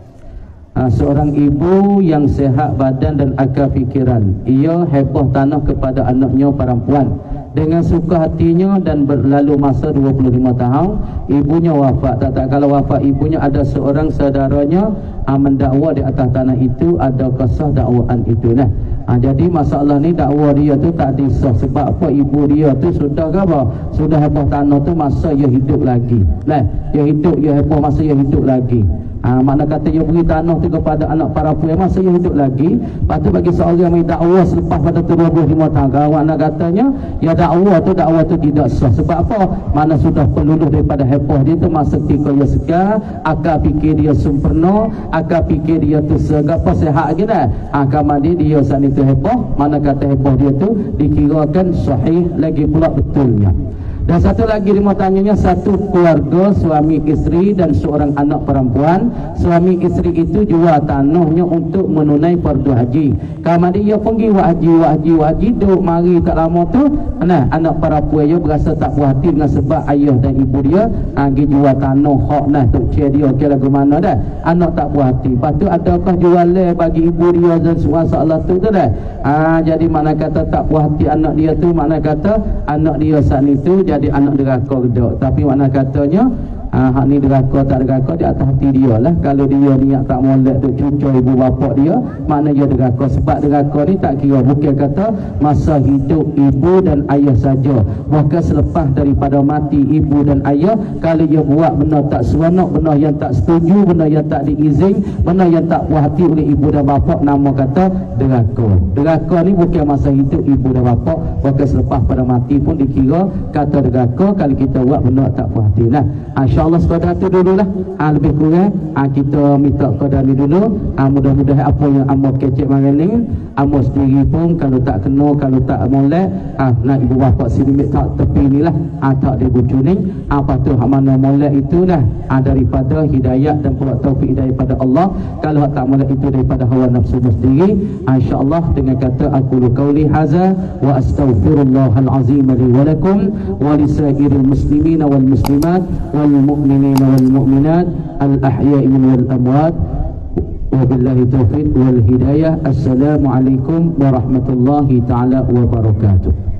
uh, seorang ibu yang sehat badan dan akal fikiran, ia heboh tanah kepada anaknya perempuan dengan suka hatinya dan berlalu masa dua puluh lima tahun ibunya wafat. Tak tak kalau wafat ibunya ada seorang saudaranya uh, mendakwa di atas tanah itu, ada kesah dakwaan itu nah. Ha, jadi masalah ni dakwa dia tu tak disah. Sebab apa? Ibu dia tu sudah ke apa? Sudah heboh tanah tu masa dia hidup lagi. Nah, dia hidup, dia heboh masa dia hidup lagi. Ha, makna kata dia beri tanah tu kepada anak para puan masa dia hidup lagi. Lepas tu bagi seorang yang dakwa selepas pada dua puluh lima tahun, makna katanya ya dakwa tu dakwa tu tidak sah. Sebab apa? Mana sudah peluluh daripada heboh dia tu masa ketika dia segar, akal fikir dia sempurna, akal fikir dia tu segapa sehat lagi dah. Ha, kamadi dia saat itu heboh, mana kata heboh dia tu dikirakan sahih lagi pula betulnya. Dan satu lagi dia mau tanyanya, satu keluarga suami isteri dan seorang anak perempuan. Suami isteri itu jual tanahnya untuk menunai fardu haji. Kalau dia pergi buat haji, buat haji, buat haji, duduk mari tak lama tu, nah anak perempuan dia berasa tak puas hati dengan sebab ayah dan ibu dia pergi ha, jual tanah hak nah tok cik dia okey lagu mana dah. Anak tak puas hati. Lepas tu adakah jual bagi ibu dia dan masalah tu tu dah. Ha, jadi mana kata tak puas hati anak dia tu, mana kata anak dia saat itu jadi anak deraka gedok. Tapi makna katanya ah, hak ni deraka tak deraka di atas hati dia lah. Kalau dia niat tak molek duk cucur ibu bapa dia, makna dia deraka. Sebab deraka ni tak kira bukan kata masa hidup ibu dan ayah saja, bahkan selepas daripada mati ibu dan ayah, kalau dia buat benda tak seronok, benda yang tak setuju, benda yang tak diizin, benda yang tak puas hati oleh ibu dan bapa, nama kata deraka. Deraka ni bukan masa hidup ibu dan bapa, bahkan selepas pada mati pun dikira kata deraka kalau kita buat benda tak puas hati. Nah, insya InsyaAllah sekadar tu dululah. Ha, lebih kurang ha, kita minta sekadar ni dulu. Ha, mudah-mudahan apa yang amo kecek malam ni, amo sendiri pun kalau tak kena, kalau tak molek, ha, nak ibu bapa sini tak tepi ni lah, ha, tak dibucu ni. Ha, patut hak mana molek itulah ha, daripada hidayat dan pula taufik daripada Allah. Kalau hak tak molek itu daripada hawa nafsu sendiri. Ha, InsyaAllah dengan kata aku qauli hadza wa astaghfirullahal azim li wa lakum wa lisairil muslimin wal muslimat wal mu'minin wal mu'minat al ahya'i wal amwat. Wabillahi taufiq wal hidayah. Assalamualaikum warahmatullahi taala wabarakatuh.